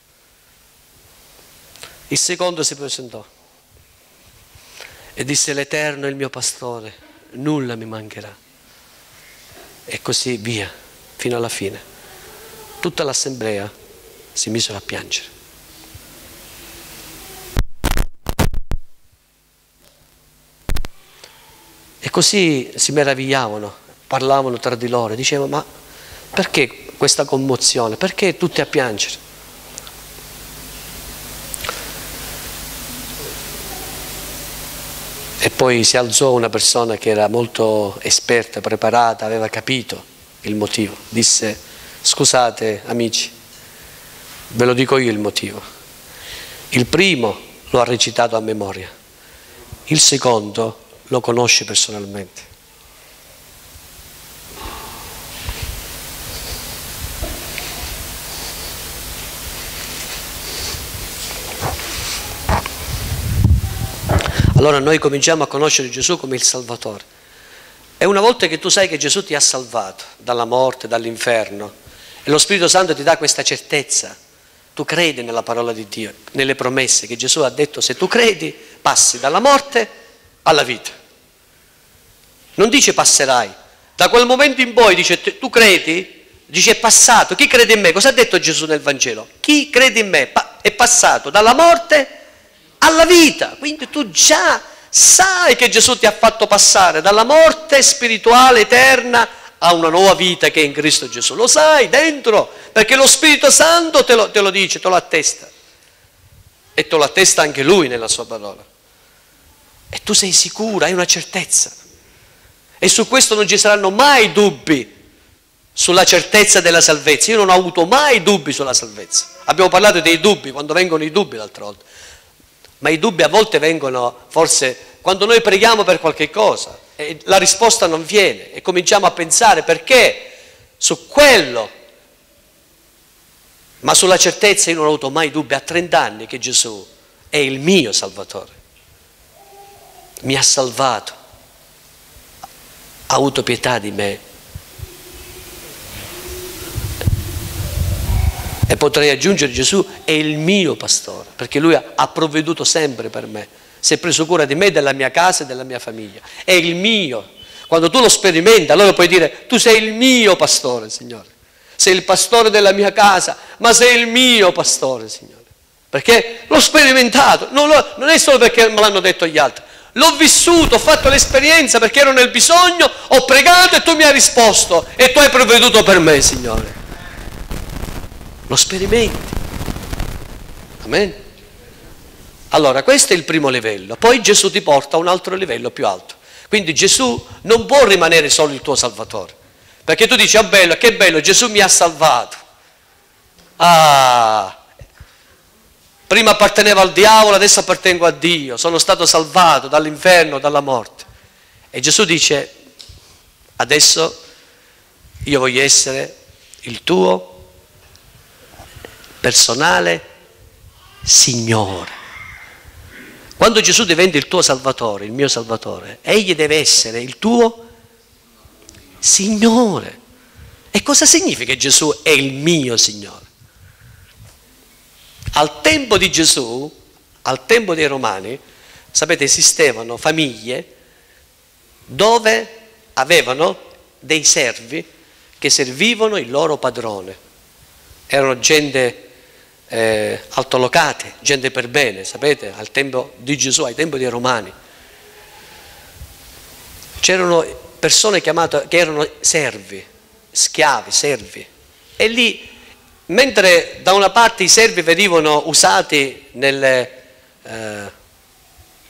Il secondo si presentò e disse: l'Eterno è il mio pastore, nulla mi mancherà. E così via, fino alla fine. Tutta l'assemblea si misero a piangere. E così si meravigliavano, parlavano tra di loro, dicevano: ma perché questa commozione? Perché tutti a piangere? E poi si alzò una persona che era molto esperta, preparata, aveva capito il motivo. Disse: scusate amici, ve lo dico io il motivo. Il primo lo ha recitato a memoria, il secondo lo conosce personalmente. Allora noi cominciamo a conoscere Gesù come il Salvatore. E una volta che tu sai che Gesù ti ha salvato dalla morte, dall'inferno, e lo Spirito Santo ti dà questa certezza, tu credi nella parola di Dio, nelle promesse che Gesù ha detto: se tu credi, passi dalla morte alla vita. Non dice passerai. Da quel momento in poi dice: tu credi? Dice: è passato. Chi crede in me? Cosa ha detto Gesù nel Vangelo? Chi crede in me è passato dalla morte alla vita. Quindi tu già sai che Gesù ti ha fatto passare dalla morte spirituale eterna a una nuova vita che è in Cristo Gesù. Lo sai dentro, perché lo Spirito Santo te lo, te lo dice, te lo attesta. E te lo attesta anche Lui nella sua parola. E tu sei sicura, hai una certezza. E su questo non ci saranno mai dubbi, sulla certezza della salvezza. Io non ho avuto mai dubbi sulla salvezza. Abbiamo parlato dei dubbi, quando vengono i dubbi l'altra volta. Ma i dubbi a volte vengono forse quando noi preghiamo per qualche cosa e la risposta non viene e cominciamo a pensare perché su quello, ma sulla certezza io non ho avuto mai dubbi a trenta anni che Gesù è il mio Salvatore. Mi ha salvato, ha avuto pietà di me. E potrei aggiungere: Gesù è il mio pastore, perché Lui ha provveduto sempre per me, si è preso cura di me, della mia casa e della mia famiglia. È il mio. Quando tu lo sperimenti, allora puoi dire: tu sei il mio pastore, Signore. Sei il pastore della mia casa, ma sei il mio pastore, Signore. Perché l'ho sperimentato, non, lo, non è solo perché me l'hanno detto gli altri. L'ho vissuto, ho fatto l'esperienza perché ero nel bisogno, ho pregato e tu mi hai risposto e tu hai provveduto per me, Signore. Lo sperimenti. Amen. Allora, questo è il primo livello. Poi Gesù ti porta a un altro livello più alto. Quindi Gesù non può rimanere solo il tuo Salvatore. Perché tu dici: oh bello, che bello, Gesù mi ha salvato. Ah, prima appartenevo al diavolo, adesso appartengo a Dio. Sono stato salvato dall'inferno, dalla morte. E Gesù dice: adesso io voglio essere il tuo personale Signore. Quando Gesù diventa il tuo Salvatore, il mio Salvatore, egli deve essere il tuo Signore. E cosa significa che Gesù è il mio Signore? Al tempo di Gesù, al tempo dei Romani, sapete, esistevano famiglie dove avevano dei servi che servivano il loro padrone. Erano gente eh, altolocate, gente per bene, sapete, al tempo di Gesù, ai tempi dei Romani. C'erano persone chiamate, che erano servi, schiavi, servi. E lì, mentre da una parte i servi venivano usati nelle, eh,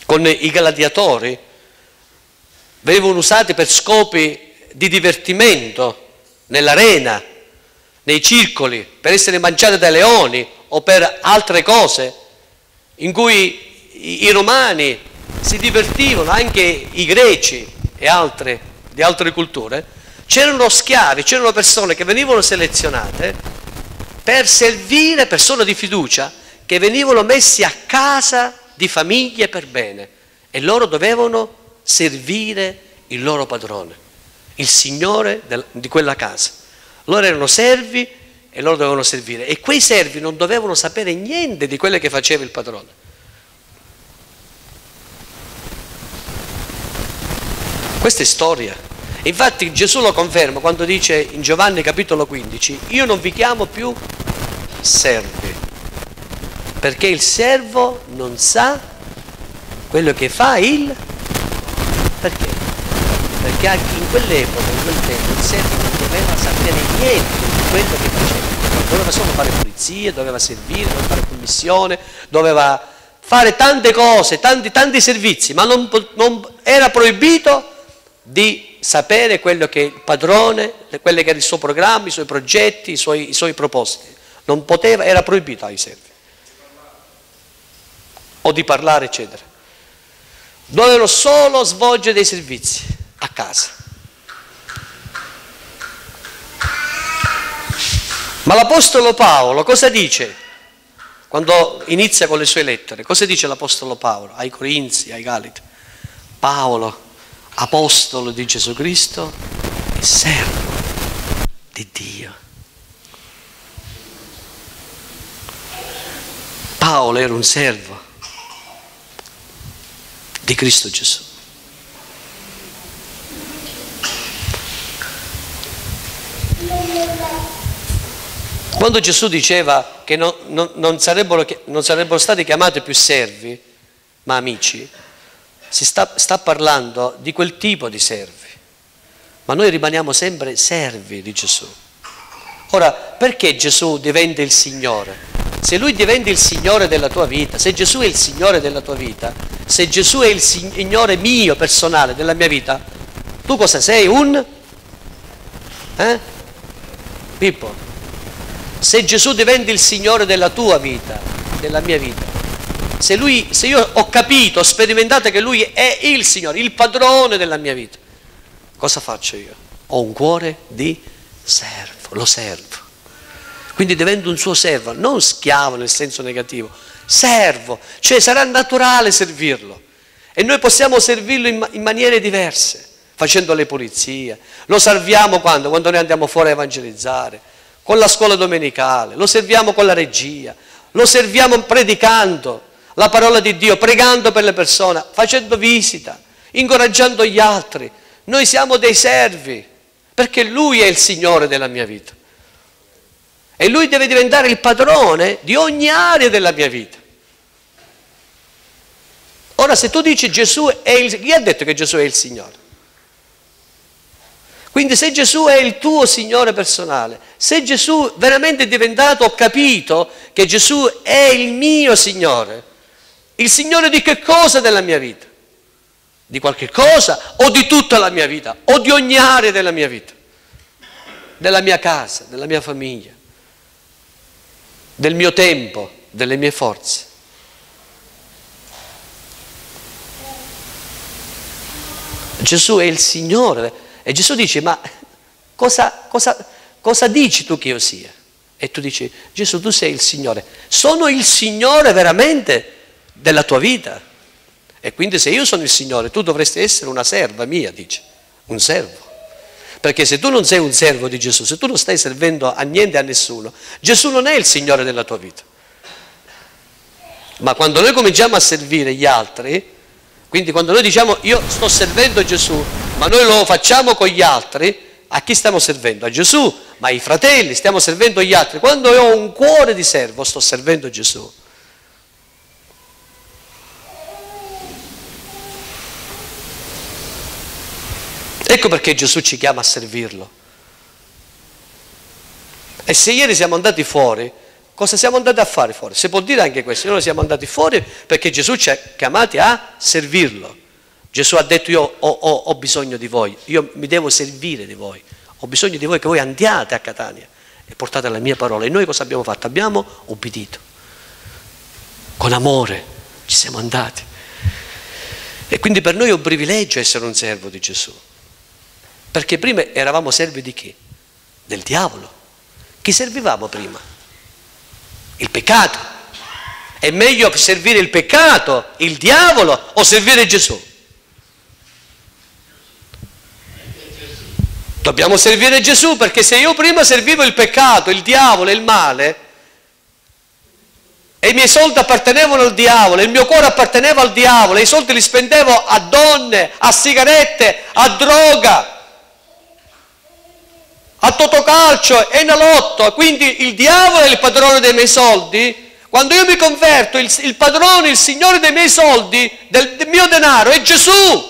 con i gladiatori, venivano usati per scopi di divertimento nell'arena, nei circoli, per essere mangiati dai leoni o per altre cose, in cui i, i romani si divertivano, anche i greci e altre, di altre culture. C'erano schiavi, c'erano persone che venivano selezionate per servire, persone di fiducia, che venivano messi a casa di famiglie per bene, e loro dovevano servire il loro padrone, il signore del, di quella casa. Loro erano servi e loro dovevano servire, e quei servi non dovevano sapere niente di quello che faceva il padrone. Questa è storia. Infatti Gesù lo conferma quando dice in Giovanni capitolo quindici: io non vi chiamo più servi, perché il servo non sa quello che fa il... Perché? Perché anche in quell'epoca, in quel tempo, il servo non doveva sapere niente di quello che faceva. Doveva solo fare pulizia, doveva servire, doveva fare commissione, doveva fare tante cose, tanti, tanti servizi, ma non, non era proibito di sapere quello che il padrone, quello che era il suo programma, i suoi progetti, i suoi, i suoi propositi. Non poteva, era proibito ai servi. O di parlare, eccetera. Dovevano solo svolgere dei servizi a casa. Ma l'Apostolo Paolo cosa dice quando inizia con le sue lettere? Cosa dice l'Apostolo Paolo ai Corinzi, ai Galati? Paolo, apostolo di Gesù Cristo e servo di Dio. Paolo era un servo di Cristo Gesù. Quando Gesù diceva che non, non, non, sarebbero, non sarebbero stati chiamati più servi, ma amici, si sta, sta parlando di quel tipo di servi. Ma noi rimaniamo sempre servi di Gesù. Ora, perché Gesù diventa il Signore? Se Lui diventa il Signore della tua vita, se Gesù è il Signore della tua vita, se Gesù è il Signore mio personale della mia vita, tu cosa sei? Un? Eh? Pippo? Se Gesù diventa il Signore della tua vita, della mia vita, se, lui, se io ho capito, ho sperimentato che Lui è il Signore, il padrone della mia vita, cosa faccio io? Ho un cuore di servo, lo servo. Quindi divento un suo servo, non schiavo nel senso negativo, servo, cioè sarà naturale servirlo. E noi possiamo servirlo in, in maniere diverse, facendo le pulizie. Lo serviamo quando? Quando noi andiamo fuori a evangelizzare, con la scuola domenicale, lo serviamo con la regia, lo serviamo predicando la parola di Dio, pregando per le persone, facendo visita, incoraggiando gli altri. Noi siamo dei servi, perché Lui è il Signore della mia vita. E Lui deve diventare il padrone di ogni area della mia vita. Ora, se tu dici Gesù è il... Chi ha detto che Gesù è il Signore? Quindi se Gesù è il tuo Signore personale, se Gesù veramente è diventato, ho capito che Gesù è il mio Signore, il Signore di che cosa della mia vita? Di qualche cosa o di tutta la mia vita o di ogni area della mia vita, della mia casa, della mia famiglia, del mio tempo, delle mie forze. Gesù è il Signore e Gesù dice: ma cosa, cosa, cosa dici tu che io sia? E tu dici: Gesù, tu sei il Signore. Sono il Signore veramente della tua vita? E quindi se io sono il Signore, tu dovresti essere una serva mia, dice, un servo. Perché se tu non sei un servo di Gesù, se tu non stai servendo a niente e a nessuno, Gesù non è il Signore della tua vita. Ma quando noi cominciamo a servire gli altri, quindi quando noi diciamo io sto servendo Gesù, ma noi lo facciamo con gli altri, a chi stiamo servendo? A Gesù, ma ai fratelli, stiamo servendo gli altri. Quando io ho un cuore di servo, sto servendo Gesù. Ecco perché Gesù ci chiama a servirlo. E se ieri siamo andati fuori, Cosa siamo andati a fare fuori? Si può dire anche questo, noi siamo andati fuori perché Gesù ci ha chiamati a servirlo. Gesù ha detto io ho, ho, ho bisogno di voi, io mi devo servire di voi, ho bisogno di voi che voi andiate a Catania e portate la mia parola. E noi cosa abbiamo fatto? Abbiamo obbedito, con amore ci siamo andati. E quindi per noi è un privilegio essere un servo di Gesù, perché prima eravamo servi di chi? Del diavolo. Chi servivamo prima? Il peccato. È meglio servire il peccato, il diavolo, o servire Gesù? Dobbiamo servire Gesù, perché se io prima servivo il peccato, il diavolo e il male, e i miei soldi appartenevano al diavolo, il mio cuore apparteneva al diavolo, e i soldi li spendevo a donne, a sigarette, a droga, a totocalcio e nalotto, quindi il diavolo è il padrone dei miei soldi. Quando io mi converto, il, il padrone, il signore dei miei soldi, del, del mio denaro è Gesù.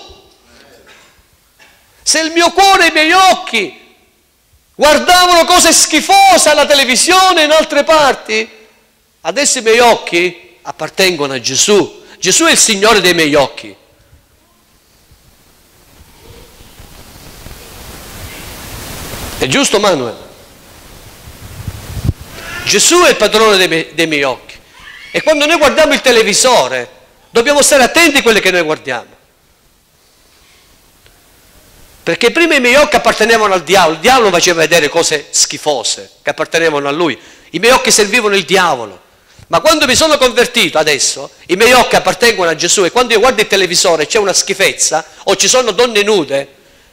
Se il mio cuore e i miei occhi guardavano cose schifose alla televisione e in altre parti, adesso i miei occhi appartengono a Gesù. Gesù è il Signore dei miei occhi. È giusto, Manuel? Gesù è il padrone dei miei, dei miei occhi. E quando noi guardiamo il televisore, dobbiamo stare attenti a quelle che noi guardiamo. Perché prima i miei occhi appartenevano al diavolo, il diavolo faceva vedere cose schifose che appartenevano a lui, i miei occhi servivano il diavolo. Ma quando mi sono convertito adesso, i miei occhi appartengono a Gesù, e quando io guardo il televisore e c'è una schifezza o ci sono donne nude,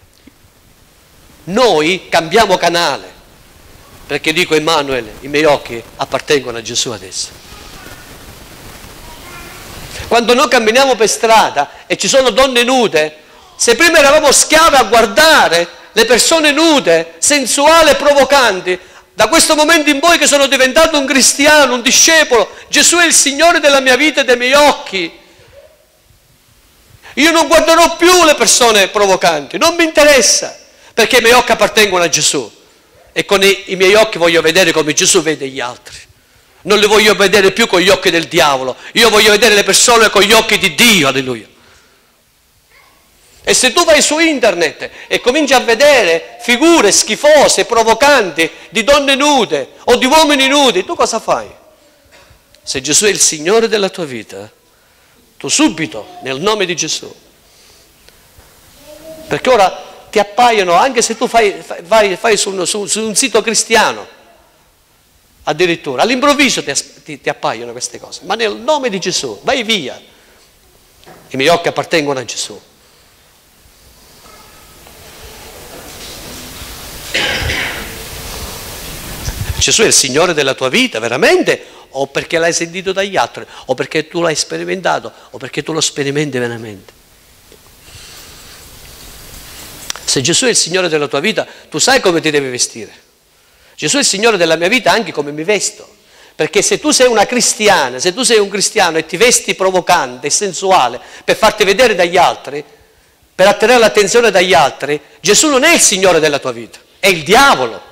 noi cambiamo canale, perché dico Emanuele, i miei occhi appartengono a Gesù adesso. Quando noi camminiamo per strada e ci sono donne nude, se prima eravamo schiavi a guardare le persone nude, sensuali e provocanti, da questo momento in poi che sono diventato un cristiano, un discepolo, Gesù è il Signore della mia vita e dei miei occhi. Io non guarderò più le persone provocanti, non mi interessa, perché i miei occhi appartengono a Gesù. E con i, i miei occhi voglio vedere come Gesù vede gli altri. Non li voglio vedere più con gli occhi del diavolo, io voglio vedere le persone con gli occhi di Dio, alleluia. E se tu vai su internet e cominci a vedere figure schifose, provocanti, di donne nude o di uomini nudi, tu cosa fai? Se Gesù è il Signore della tua vita, tu subito, nel nome di Gesù, perché ora ti appaiono, anche se tu fai, fai, fai su, su, su un sito cristiano, addirittura, all'improvviso ti, ti, ti appaiono queste cose, ma nel nome di Gesù, vai via. I miei occhi appartengono a Gesù. Gesù è il Signore della tua vita, veramente? O perché l'hai sentito dagli altri, o perché tu l'hai sperimentato, o perché tu lo sperimenti veramente? Se Gesù è il Signore della tua vita, tu sai come ti devi vestire. Gesù è il Signore della mia vita anche come mi vesto. Perché se tu sei una cristiana, se tu sei un cristiano e ti vesti provocante e sensuale per farti vedere dagli altri, per attirare l'attenzione dagli altri, Gesù non è il Signore della tua vita, è il diavolo.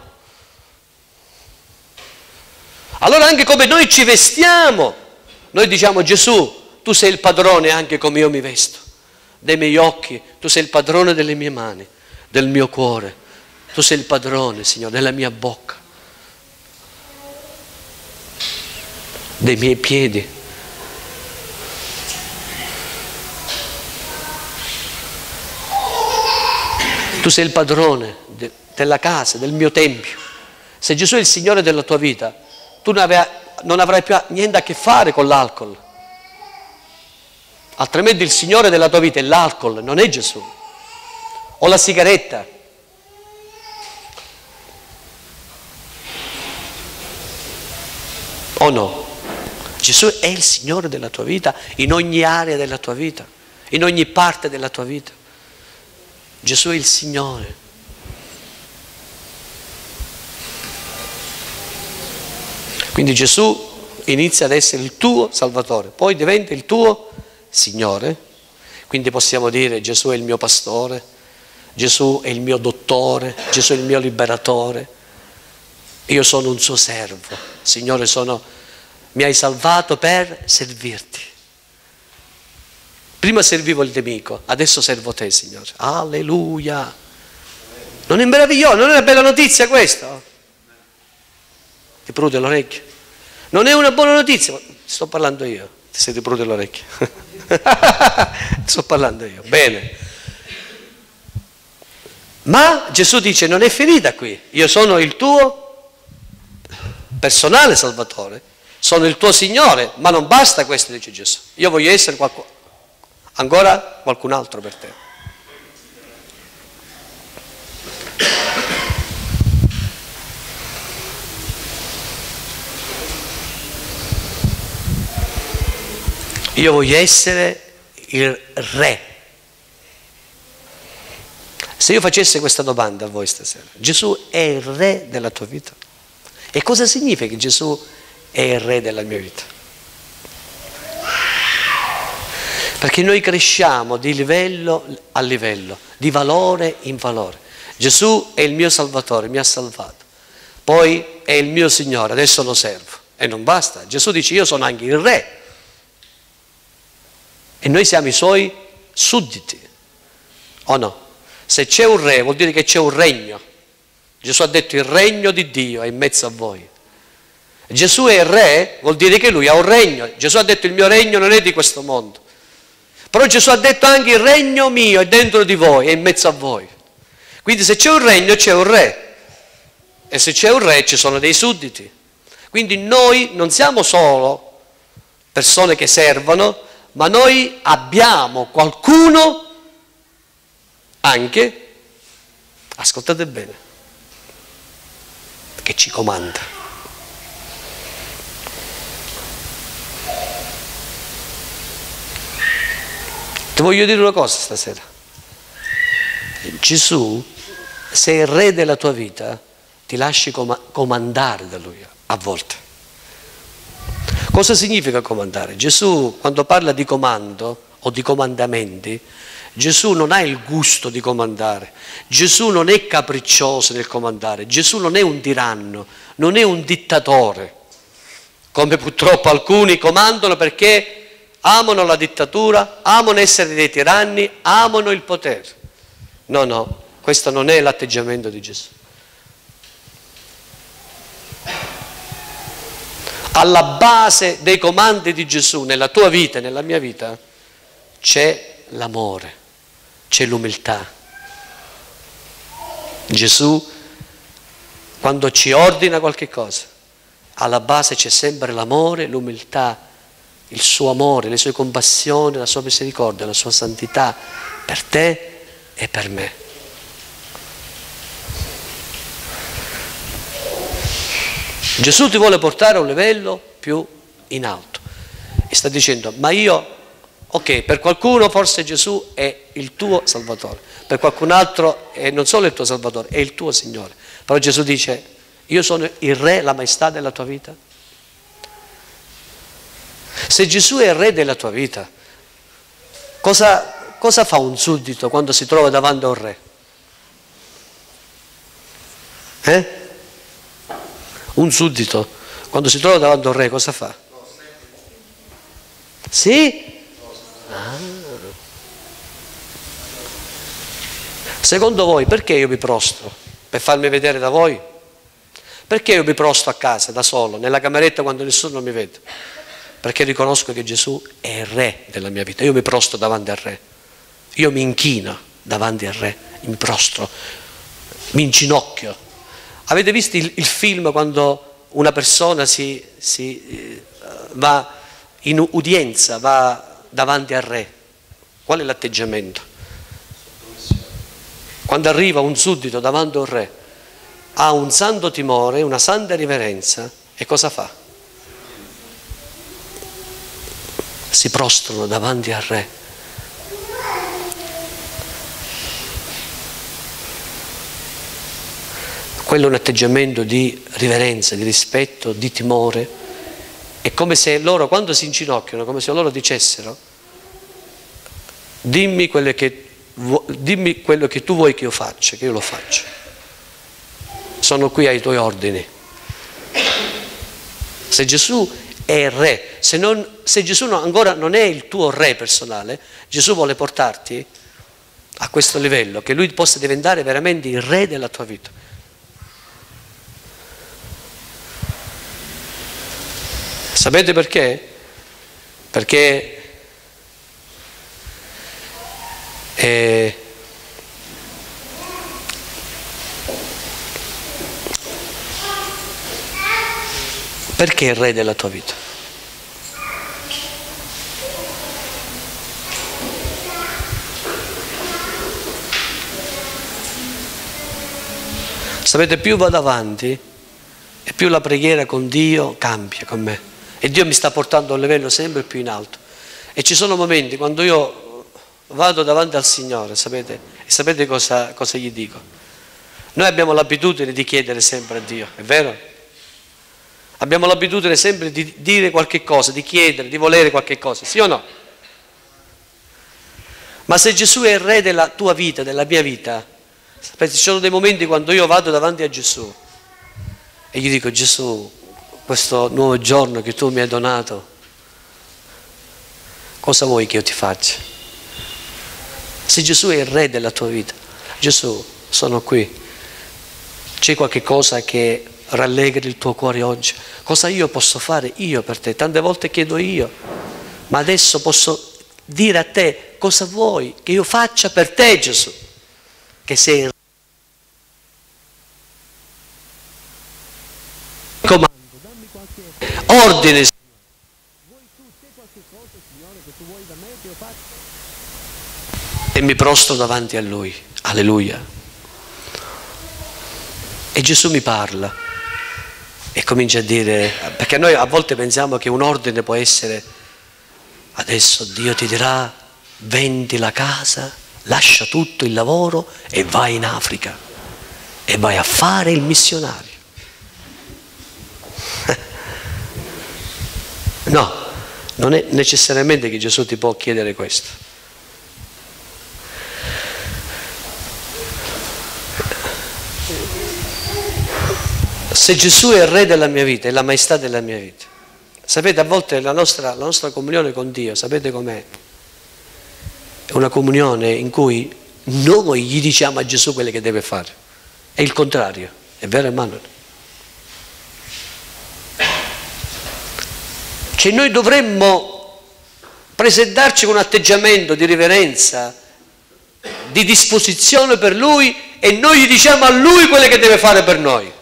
Allora anche come noi ci vestiamo, noi diciamo Gesù, tu sei il padrone anche come io mi vesto, dei miei occhi, tu sei il padrone delle mie mani, del mio cuore, tu sei il padrone, Signore, della mia bocca, dei miei piedi. Tu sei il padrone de- della casa, del mio tempio. Se Gesù è il Signore della tua vita, tu non avrai, non avrai più niente a che fare con l'alcol. Altrimenti il Signore della tua vita è l'alcol, non è Gesù. O la sigaretta. O no? Gesù è il Signore della tua vita in ogni area della tua vita, in ogni parte della tua vita. Gesù è il Signore. Quindi Gesù inizia ad essere il tuo Salvatore, poi diventa il tuo Signore. Quindi possiamo dire Gesù è il mio pastore, Gesù è il mio dottore, Gesù è il mio liberatore, Io sono un suo servo, Signore, sono, mi hai salvato per servirti. Prima servivo il nemico, adesso servo te, Signore. Alleluia! Non è meraviglioso, non è una bella notizia questa? Ti prude l'orecchio? Non è una buona notizia, sto parlando io, se ti prude l'orecchio. Sto parlando io, bene. Ma Gesù dice, non è finita qui, io sono il tuo personale Salvatore, sono il tuo Signore, ma non basta questo, dice Gesù. Io voglio essere qualcuno, ancora qualcun altro per te. Io voglio essere il re. Se io facessi questa domanda a voi stasera, Gesù è il re della tua vita? E cosa significa che Gesù è il re della mia vita? Perché noi cresciamo di livello a livello, di valore in valore. Gesù è il mio Salvatore, mi ha salvato. Poi è il mio Signore, adesso lo servo. E non basta. Gesù dice, io sono anche il re. E noi siamo i suoi sudditi, o no? Se c'è un re vuol dire che c'è un regno. Gesù ha detto il regno di Dio è in mezzo a voi. Gesù è il re, vuol dire che lui ha un regno. Gesù ha detto il mio regno non è di questo mondo. Però Gesù ha detto anche il regno mio è dentro di voi, è in mezzo a voi. Quindi se c'è un regno c'è un re. E se c'è un re ci sono dei sudditi. Quindi noi non siamo solo persone che servono, ma noi abbiamo qualcuno anche, ascoltate bene, che ci comanda. Ti voglio dire una cosa stasera. Gesù, se è il re della tua vita, ti lasci com- comandare da lui a volte. Cosa significa comandare? Gesù, quando parla di comando o di comandamenti, Gesù non ha il gusto di comandare. Gesù non è capriccioso nel comandare. Gesù non è un tiranno, non è un dittatore, come purtroppo alcuni comandano perché amano la dittatura, amano essere dei tiranni, amano il potere. No, no, questo non è l'atteggiamento di Gesù. Alla base dei comandi di Gesù nella tua vita e nella mia vita c'è l'amore, c'è l'umiltà. Gesù, quando ci ordina qualche cosa, alla base c'è sempre l'amore, l'umiltà, il suo amore, le sue compassioni, la sua misericordia, la sua santità per te e per me. Gesù ti vuole portare a un livello più in alto e sta dicendo, ma io, ok, per qualcuno forse Gesù è il tuo Salvatore, per qualcun altro è non solo il tuo Salvatore, è il tuo Signore. Però Gesù dice, io sono il Re, la maestà della tua vita. Se Gesù è il Re della tua vita, cosa, cosa fa un suddito quando si trova davanti a un Re? Eh? Un suddito, quando si trova davanti a un re, cosa fa? Sì? Ah. Secondo voi, perché io mi prostro? Per farmi vedere da voi? Perché io mi prostro a casa, da solo, nella cameretta quando nessuno mi vede? Perché riconosco che Gesù è il re della mia vita. Io mi prostro davanti al re. Io mi inchino davanti al re, mi prostro, mi inginocchio. Avete visto il, il film quando una persona si, si, eh, va in udienza, va davanti al re? Qual è l'atteggiamento? Quando arriva un suddito davanti al re, ha un santo timore, una santa riverenza, e cosa fa? Si prostrano davanti al re. Quello è un atteggiamento di riverenza, di rispetto, di timore. È come se loro, quando si inginocchiano, come se loro dicessero, dimmi quello che, dimmi quello che tu vuoi che io faccia, che io lo faccia. Sono qui ai tuoi ordini. Se Gesù è re, se, non, se Gesù no, ancora non è il tuo re personale, Gesù vuole portarti a questo livello, che Lui possa diventare veramente il re della tua vita. Sapete perché? Perché eh, perché è il re della tua vita? Sapete, più vado avanti e più la preghiera con Dio cambia con me. E Dio mi sta portando a un livello sempre più in alto. E ci sono momenti quando io vado davanti al Signore, sapete, e sapete cosa, cosa gli dico? Noi abbiamo l'abitudine di chiedere sempre a Dio, è vero? Abbiamo l'abitudine sempre di dire qualche cosa, di chiedere, di volere qualche cosa, sì o no? Ma se Gesù è il re della tua vita, della mia vita, sapete, ci sono dei momenti quando io vado davanti a Gesù e gli dico: Gesù, questo nuovo giorno che tu mi hai donato, cosa vuoi che io ti faccia? Se Gesù è il re della tua vita, Gesù, sono qui, c'è qualche cosa che rallegri il tuo cuore oggi? Cosa io posso fare io per te? Tante volte chiedo io, ma adesso posso dire a te cosa vuoi che io faccia per te, Gesù, che sei il comando, dammi qualche ordine. Vuoi tu, c'è qualche cosa, Signore, che tu vuoi da me che io faccia? E mi prostro davanti a Lui, alleluia. E Gesù mi parla e comincia a dire, perché noi a volte pensiamo che un ordine può essere: adesso Dio ti dirà vendi la casa, lascia tutto il lavoro e vai in Africa e vai a fare il missionario. No, non è necessariamente che Gesù ti può chiedere questo. Se Gesù è il re della mia vita, è la maestà della mia vita. Sapete, a volte la nostra, la nostra comunione con Dio, sapete com'è? È una comunione in cui noi gli diciamo a Gesù quello che deve fare. È il contrario, è vero, Emanuele? Cioè noi dovremmo presentarci con un atteggiamento di riverenza, di disposizione per Lui, e noi gli diciamo a Lui quello che deve fare per noi.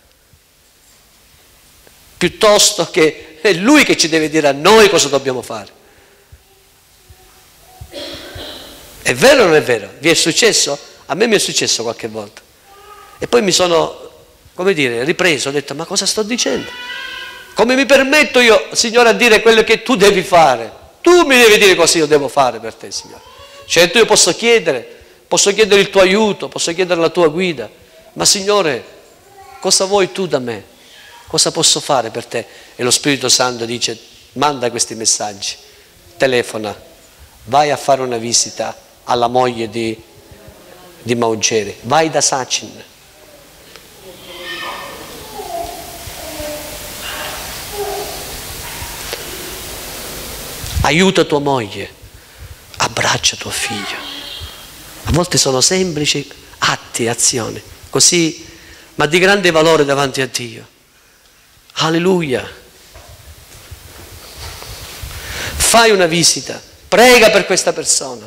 Piuttosto che è Lui che ci deve dire a noi cosa dobbiamo fare. È vero o non è vero? Vi è successo? A me mi è successo qualche volta. E poi mi sono, come dire, ripreso, ho detto: ma cosa sto dicendo? Come mi permetto io, Signore, a dire quello che tu devi fare? Tu mi devi dire cosa io devo fare per te, Signore. Certo, io posso chiedere, posso chiedere il tuo aiuto, posso chiedere la tua guida, ma Signore, cosa vuoi tu da me? Cosa posso fare per te? E lo Spirito Santo dice: manda questi messaggi, telefona, vai a fare una visita alla moglie di, di Maugeri, vai da Sachin. Aiuta tua moglie, abbraccia tuo figlio. A volte sono semplici atti, azioni, così, ma di grande valore davanti a Dio. Alleluia. Fai una visita, prega per questa persona.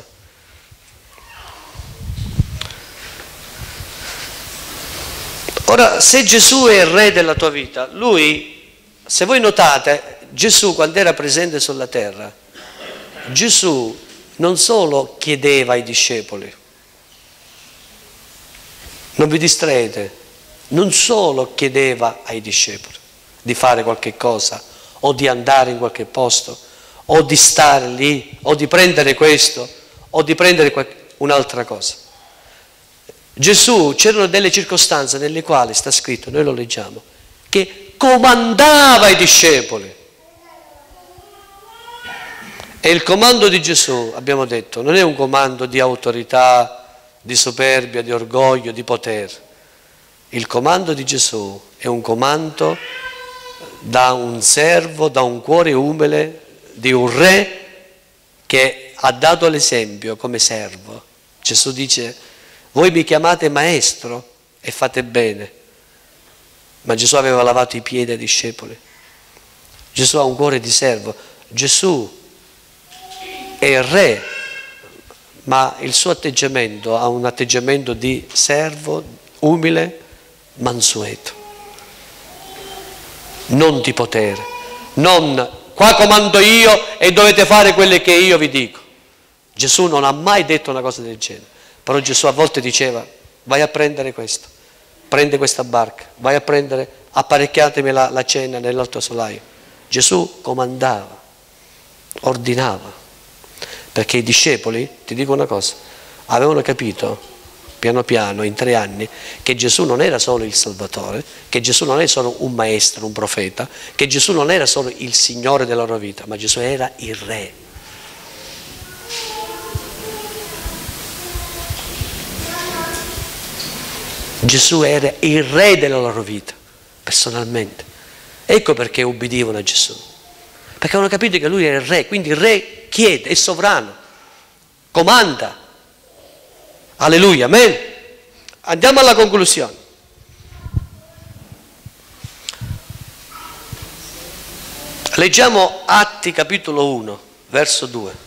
Ora, se Gesù è il re della tua vita, Lui, se voi notate, Gesù quando era presente sulla terra, Gesù non solo chiedeva ai discepoli, non vi distraete, non solo chiedeva ai discepoli di fare qualche cosa o di andare in qualche posto o di stare lì o di prendere questo o di prendere un'altra cosa. Gesù, c'erano delle circostanze nelle quali sta scritto, noi lo leggiamo, che comandava ai discepoli. E il comando di Gesù, abbiamo detto, non è un comando di autorità, di superbia, di orgoglio, di potere. Il comando di Gesù è un comando da un servo, da un cuore umile di un re che ha dato l'esempio come servo. Gesù dice: voi mi chiamate maestro e fate bene, ma Gesù aveva lavato i piedi ai discepoli. Gesù ha un cuore di servo. Gesù è il re, ma il suo atteggiamento ha un atteggiamento di servo umile, mansueto, non di potere, non qua comando io e dovete fare quelle che io vi dico. Gesù non ha mai detto una cosa del genere, però Gesù a volte diceva: vai a prendere questo, prende questa barca, vai a prendere, apparecchiatemi la, la cena nell'alto solaio. Gesù comandava, ordinava, perché i discepoli, ti dico una cosa, avevano capito piano piano in tre anni che Gesù non era solo il Salvatore, che Gesù non era solo un maestro, un profeta, che Gesù non era solo il Signore della loro vita, ma Gesù era il Re. Gesù era il Re della loro vita, personalmente. Ecco perché ubbidivano a Gesù, perché avevano capito che Lui era il Re, quindi il Re chiede, è sovrano, comanda. Alleluia, amen. Andiamo alla conclusione. Leggiamo Atti capitolo uno, verso due.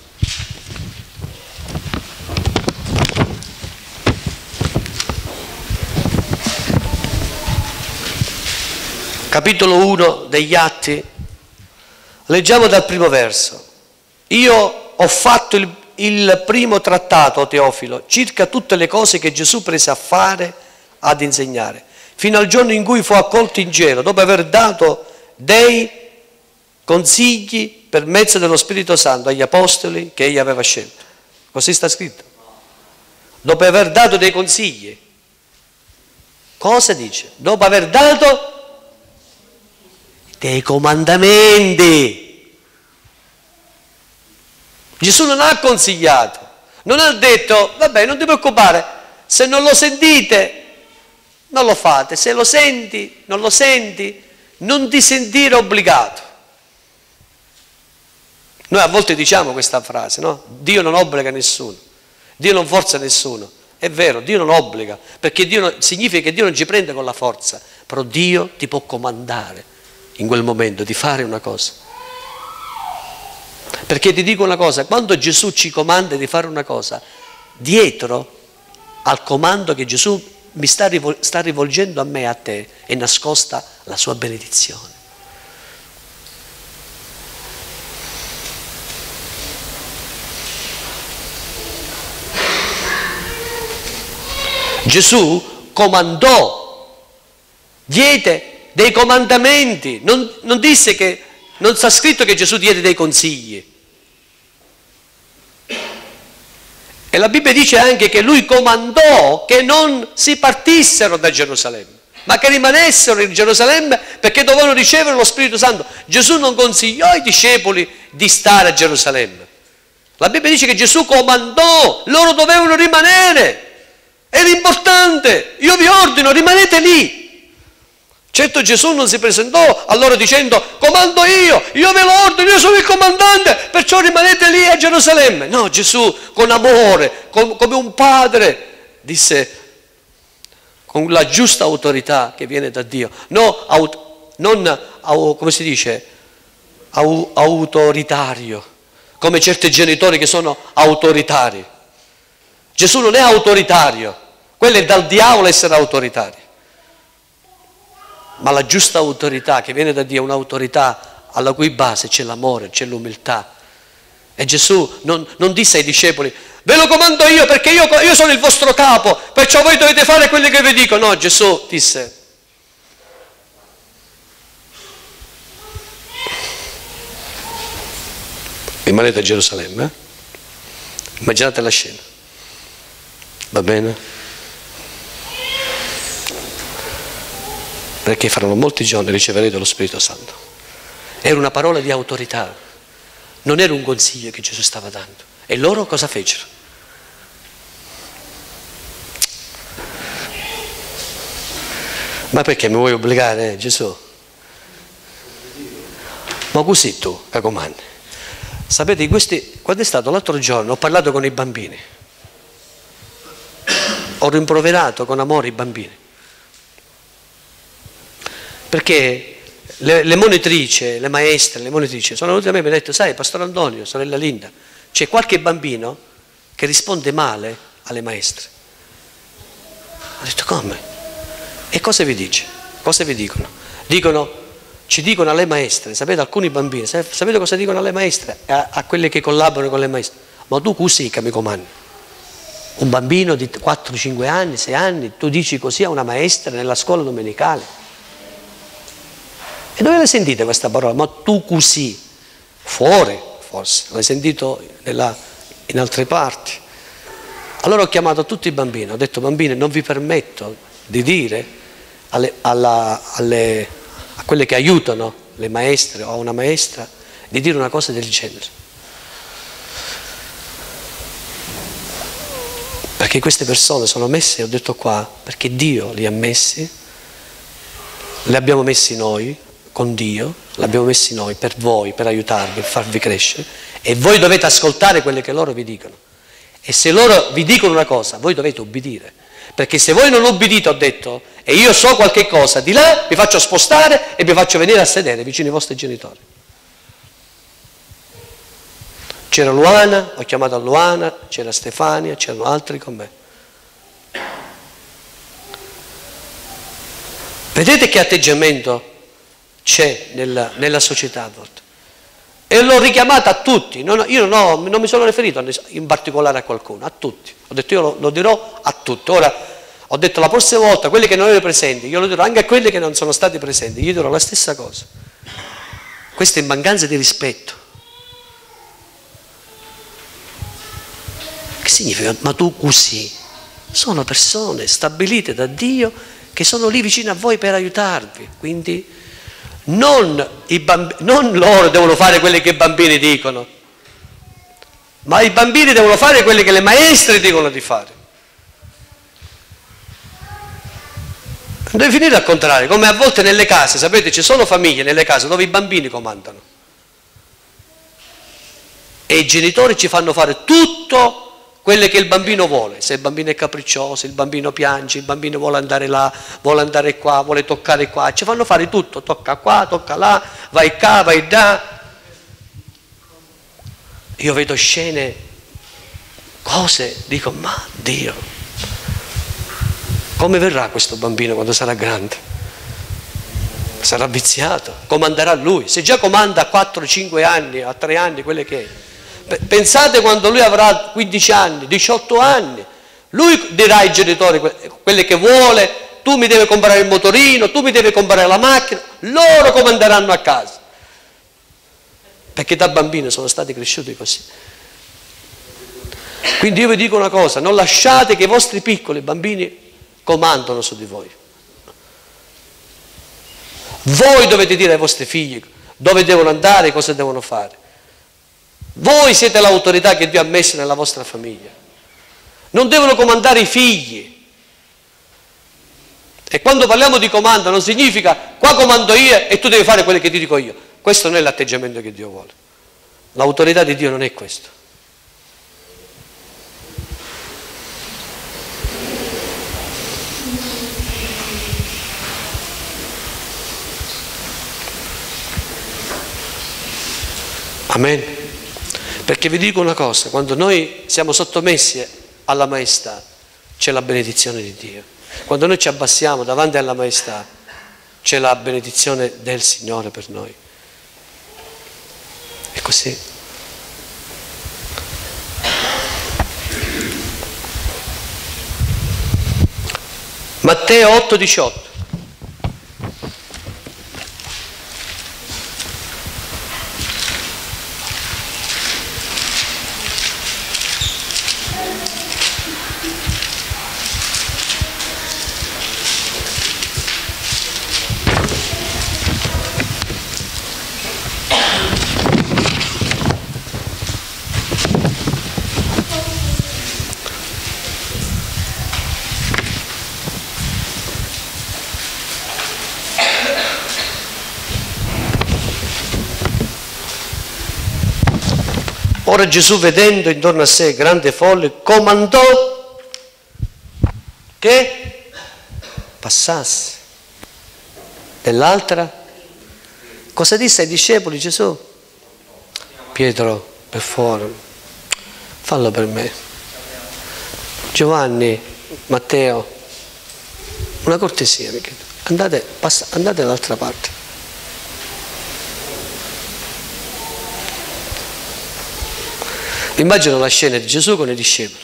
Capitolo uno degli Atti, leggiamo dal primo verso. Io ho fatto il, il primo trattato, Teofilo, circa tutte le cose che Gesù prese a fare, ad insegnare, fino al giorno in cui fu accolto in cielo, dopo aver dato dei consigli per mezzo dello Spirito Santo agli apostoli che egli aveva scelto. Così sta scritto. Dopo aver dato dei consigli. Cosa dice? Dopo aver dato dei comandamenti. Gesù non ha consigliato, non ha detto: vabbè, non ti preoccupare, se non lo sentite non lo fate, se lo senti non lo senti, non ti sentire obbligato. Noi a volte diciamo questa frase, no? Dio non obbliga nessuno, Dio non forza nessuno. È vero, Dio non obbliga, perché Dio non, significa che Dio non ci prende con la forza, però Dio ti può comandare in quel momento di fare una cosa. Perché ti dico una cosa, quando Gesù ci comanda di fare una cosa, dietro al comando che Gesù mi sta, rivol- sta rivolgendo a me e a te, è nascosta la sua benedizione. Gesù comandò, diede dei comandamenti, non, non disse che, non sta scritto che Gesù diede dei consigli. E la Bibbia dice anche che lui comandò che non si partissero da Gerusalemme, ma che rimanessero in Gerusalemme perché dovevano ricevere lo Spirito Santo. Gesù non consigliò ai discepoli di stare a Gerusalemme. La Bibbia dice che Gesù comandò, loro dovevano rimanere. Era importante, io vi ordino, rimanete lì. Certo Gesù non si presentò a loro dicendo: comando io, io ve lo ordino, io sono il comandante, perciò rimanete lì a Gerusalemme. No, Gesù con amore, con, come un padre, disse, con la giusta autorità che viene da Dio, no, aut, non, come si dice, autoritario, come certi genitori che sono autoritari. Gesù non è autoritario, quello è dal diavolo essere autoritario. Ma la giusta autorità che viene da Dio è un'autorità alla cui base c'è l'amore, c'è l'umiltà. E Gesù non, non disse ai discepoli: ve lo comando io perché io, io sono il vostro capo, perciò voi dovete fare quello che vi dico. No, Gesù disse: rimanete a Gerusalemme, eh? Immaginate la scena. Va bene? Perché faranno molti giorni riceverete lo Spirito Santo. Era una parola di autorità, non era un consiglio che Gesù stava dando. E loro cosa fecero? Ma perché mi vuoi obbligare, Gesù? Ma così tu, che comandi? Sapete, questi, quando è stato l'altro giorno, ho parlato con i bambini. Ho rimproverato con amore i bambini. Perché le, le monitrici, le maestre, le monitrici sono venute a me e mi hanno detto: sai, Pastore Antonio, sorella Linda, c'è qualche bambino che risponde male alle maestre. Ho detto: come? E cosa vi dice? Cosa vi dicono? Dicono, ci dicono alle maestre, sapete, alcuni bambini, sapete cosa dicono alle maestre? A, a quelle che collaborano con le maestre: ma tu così che mi comandi? Un bambino di quattro cinque anni, sei anni, tu dici così a una maestra nella scuola domenicale? E dove l'hai sentita questa parola? Ma tu così? Fuori, forse, l'hai sentito nella, in altre parti. Allora ho chiamato tutti i bambini, ho detto: bambini, non vi permetto di dire alle, alla, alle, a quelle che aiutano le maestre o a una maestra di dire una cosa del genere. Perché queste persone sono messe, ho detto qua, perché Dio li ha messi, li abbiamo messi noi, con Dio, l'abbiamo messi noi per voi, per aiutarvi, per farvi crescere, e voi dovete ascoltare quelle che loro vi dicono. E se loro vi dicono una cosa, voi dovete ubbidire. Perché se voi non ubbidite, ho detto, e io so qualche cosa di là, vi faccio spostare e vi faccio venire a sedere vicino ai vostri genitori. C'era Luana, ho chiamato Luana, c'era Stefania, c'erano altri con me. Vedete che atteggiamento c'è nella, nella società a volte? E l'ho richiamata a tutti, non, io non, ho, non mi sono riferito in particolare a qualcuno, a tutti. Ho detto: io lo, lo dirò a tutti. Ora, ho detto la prossima volta, quelli che non erano presenti, io lo dirò anche a quelli che non sono stati presenti, io dirò la stessa cosa. Questa è mancanza di rispetto. Che significa? Ma tu così? Sono persone stabilite da Dio che sono lì vicino a voi per aiutarvi, quindi non, i bamb- non loro devono fare quelli che i bambini dicono, ma i bambini devono fare quelli che le maestre dicono di fare. Non deve finire al contrario, come a volte nelle case, sapete, ci sono famiglie nelle case dove i bambini comandano e i genitori ci fanno fare tutto quello che il bambino vuole. Se il bambino è capriccioso, il bambino piange, il bambino vuole andare là, vuole andare qua, vuole toccare qua, ci fanno fare tutto, tocca qua, tocca là, vai qua, vai là. Io vedo scene, cose, dico: ma Dio, come verrà questo bambino quando sarà grande? Sarà viziato, comanderà lui. Se già comanda a quattro cinque anni, a tre anni, quelle che è. Pensate quando lui avrà quindici anni, diciotto anni, lui dirà ai genitori quelle che vuole: tu mi devi comprare il motorino, tu mi devi comprare la macchina, loro comanderanno a casa. Perché da bambino sono stati cresciuti così. Quindi io vi dico una cosa: non lasciate che i vostri piccoli bambini comandano su di voi. Voi dovete dire ai vostri figli dove devono andare e cosa devono fare. Voi siete l'autorità che Dio ha messo nella vostra famiglia. Non devono comandare i figli. E quando parliamo di comando non significa qua comando io e tu devi fare quello che ti dico io. Questo non è l'atteggiamento che Dio vuole. L'autorità di Dio non è questo. Amen. Perché vi dico una cosa: quando noi siamo sottomessi alla maestà c'è la benedizione di Dio. Quando noi ci abbassiamo davanti alla maestà c'è la benedizione del Signore per noi. È così. Matteo otto diciotto. Ora Gesù, vedendo intorno a sé grande folle, comandò che passasse. Dell'altra, cosa disse ai discepoli Gesù? Pietro, per favore, fallo per me. Giovanni, Matteo, una cortesia, andate, passa, andate dall'altra parte. Immagino la scena di Gesù con i discepoli.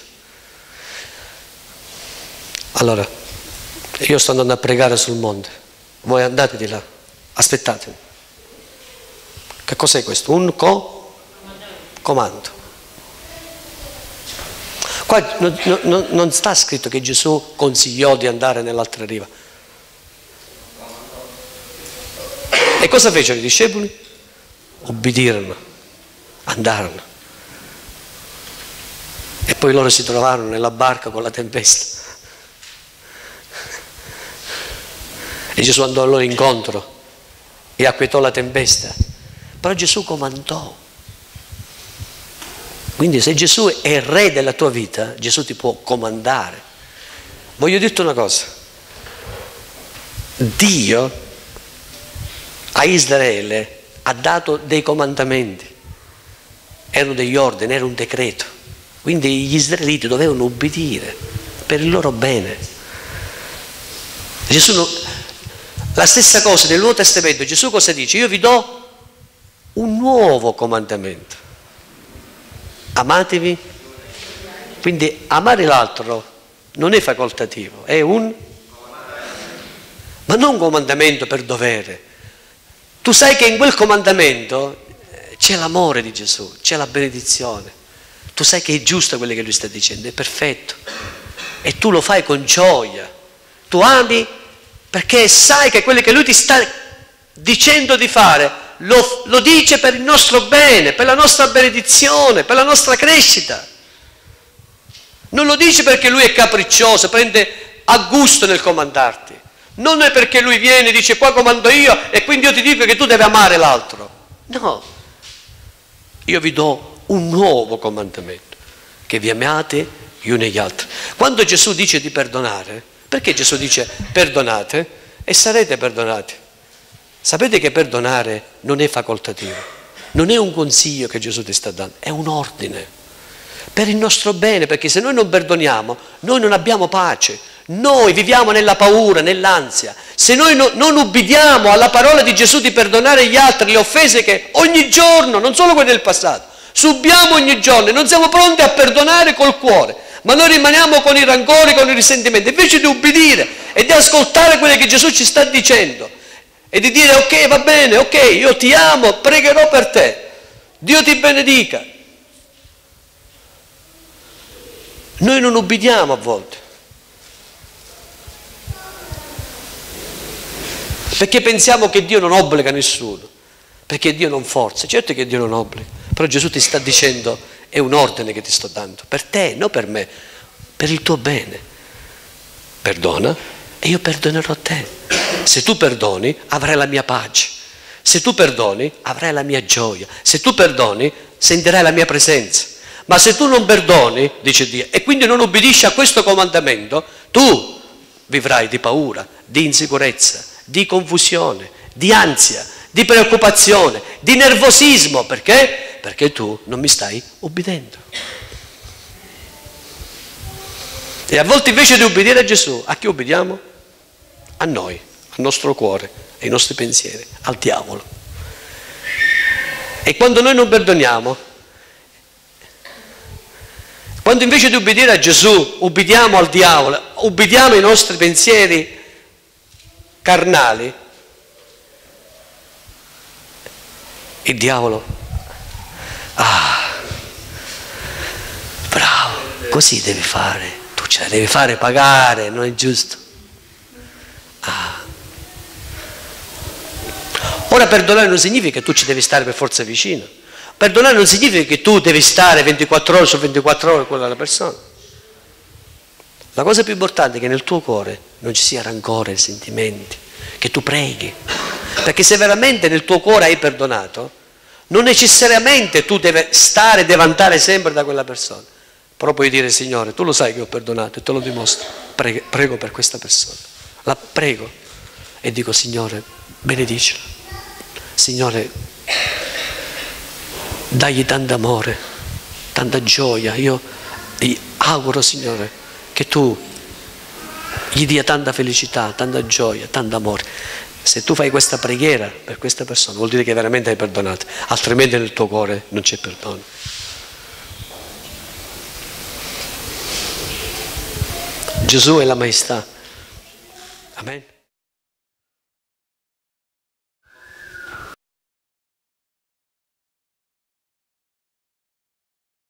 Allora, io sto andando a pregare sul monte, voi andate di là, aspettatemi. Che cos'è questo? Un co- comando. Qua non, non, non sta scritto che Gesù consigliò di andare nell'altra riva. E cosa fecero i discepoli? Obbedirono, andarono. E poi loro si trovarono nella barca con la tempesta. E Gesù andò a loro incontro e acquietò la tempesta. Però Gesù comandò. Quindi se Gesù è il re della tua vita, Gesù ti può comandare. Voglio dirti una cosa. Dio a Israele ha dato dei comandamenti. Erano degli ordini, era un decreto. Quindi gli israeliti dovevano obbedire per il loro bene. Gesù non, la stessa cosa nel Nuovo Testamento, Gesù cosa dice? Io vi do un nuovo comandamento. Amatevi. Quindi amare l'altro non è facoltativo, è un... ma non un comandamento per dovere. Tu sai che in quel comandamento c'è l'amore di Gesù, c'è la benedizione. Tu sai che è giusto quello che lui sta dicendo, è perfetto. E tu lo fai con gioia. Tu ami perché sai che quello che lui ti sta dicendo di fare lo, lo dice per il nostro bene, per la nostra benedizione, per la nostra crescita. Non lo dice perché lui è capriccioso, prende a gusto nel comandarti. Non è perché lui viene e dice qua comando io e quindi io ti dico che tu devi amare l'altro. No, io vi do un nuovo comandamento, che vi amate gli uni agli altri. Quando Gesù dice di perdonare, perché Gesù dice perdonate e sarete perdonati? Sapete che perdonare non è facoltativo, non è un consiglio che Gesù ti sta dando, è un ordine per il nostro bene, perché se noi non perdoniamo, noi non abbiamo pace, noi viviamo nella paura, nell'ansia. Se noi no, non ubbidiamo alla parola di Gesù di perdonare gli altri, le offese che ogni giorno, non solo quelle del passato, subiamo ogni giorno e non siamo pronti a perdonare col cuore, ma noi rimaniamo con i rancori, con i risentimenti, invece di ubbidire e di ascoltare quello che Gesù ci sta dicendo e di dire ok, va bene, ok, io ti amo, pregherò per te, Dio ti benedica. Noi non ubbidiamo a volte, perché pensiamo che Dio non obbliga nessuno, perché Dio non forza. Certo che Dio non obbliga, però Gesù ti sta dicendo è un ordine che ti sto dando, per te, non per me, per il tuo bene. Perdona e io perdonerò te. Se tu perdoni avrai la mia pace, se tu perdoni avrai la mia gioia, se tu perdoni sentirai la mia presenza. Ma se tu non perdoni, dice Dio, e quindi non obbedisci a questo comandamento, tu vivrai di paura, di insicurezza, di confusione, di ansia, di preoccupazione, di nervosismo. Perché? Perché tu non mi stai obbedendo. E a volte invece di obbedire a Gesù, a chi obbediamo? A noi, al nostro cuore, ai nostri pensieri, al diavolo. E quando noi non perdoniamo, quando invece di obbedire a Gesù, obbediamo al diavolo, obbediamo ai nostri pensieri carnali, il diavolo, ah, bravo, così devi fare, tu ce la devi fare pagare, non è giusto. Ah. Ora perdonare non significa che tu ci devi stare per forza vicino. Perdonare non significa che tu devi stare ventiquattro ore su ventiquattro ore con quella persona. La cosa più importante è che nel tuo cuore non ci sia rancore, sentimenti, che tu preghi. Perché se veramente nel tuo cuore hai perdonato, Non necessariamente tu devi stare, devi andare sempre da quella persona. Però puoi dire, Signore, tu lo sai che ho perdonato e te lo dimostro. Prego, prego per questa persona. La prego. E dico, Signore, benedicila. Signore, dagli tanto amore, tanta gioia. Io gli auguro, Signore, che tu gli dia tanta felicità, tanta gioia, tanto amore. Se tu fai questa preghiera per questa persona, vuol dire che veramente hai perdonato, altrimenti nel tuo cuore non c'è perdono. Gesù è la maestà. Amen.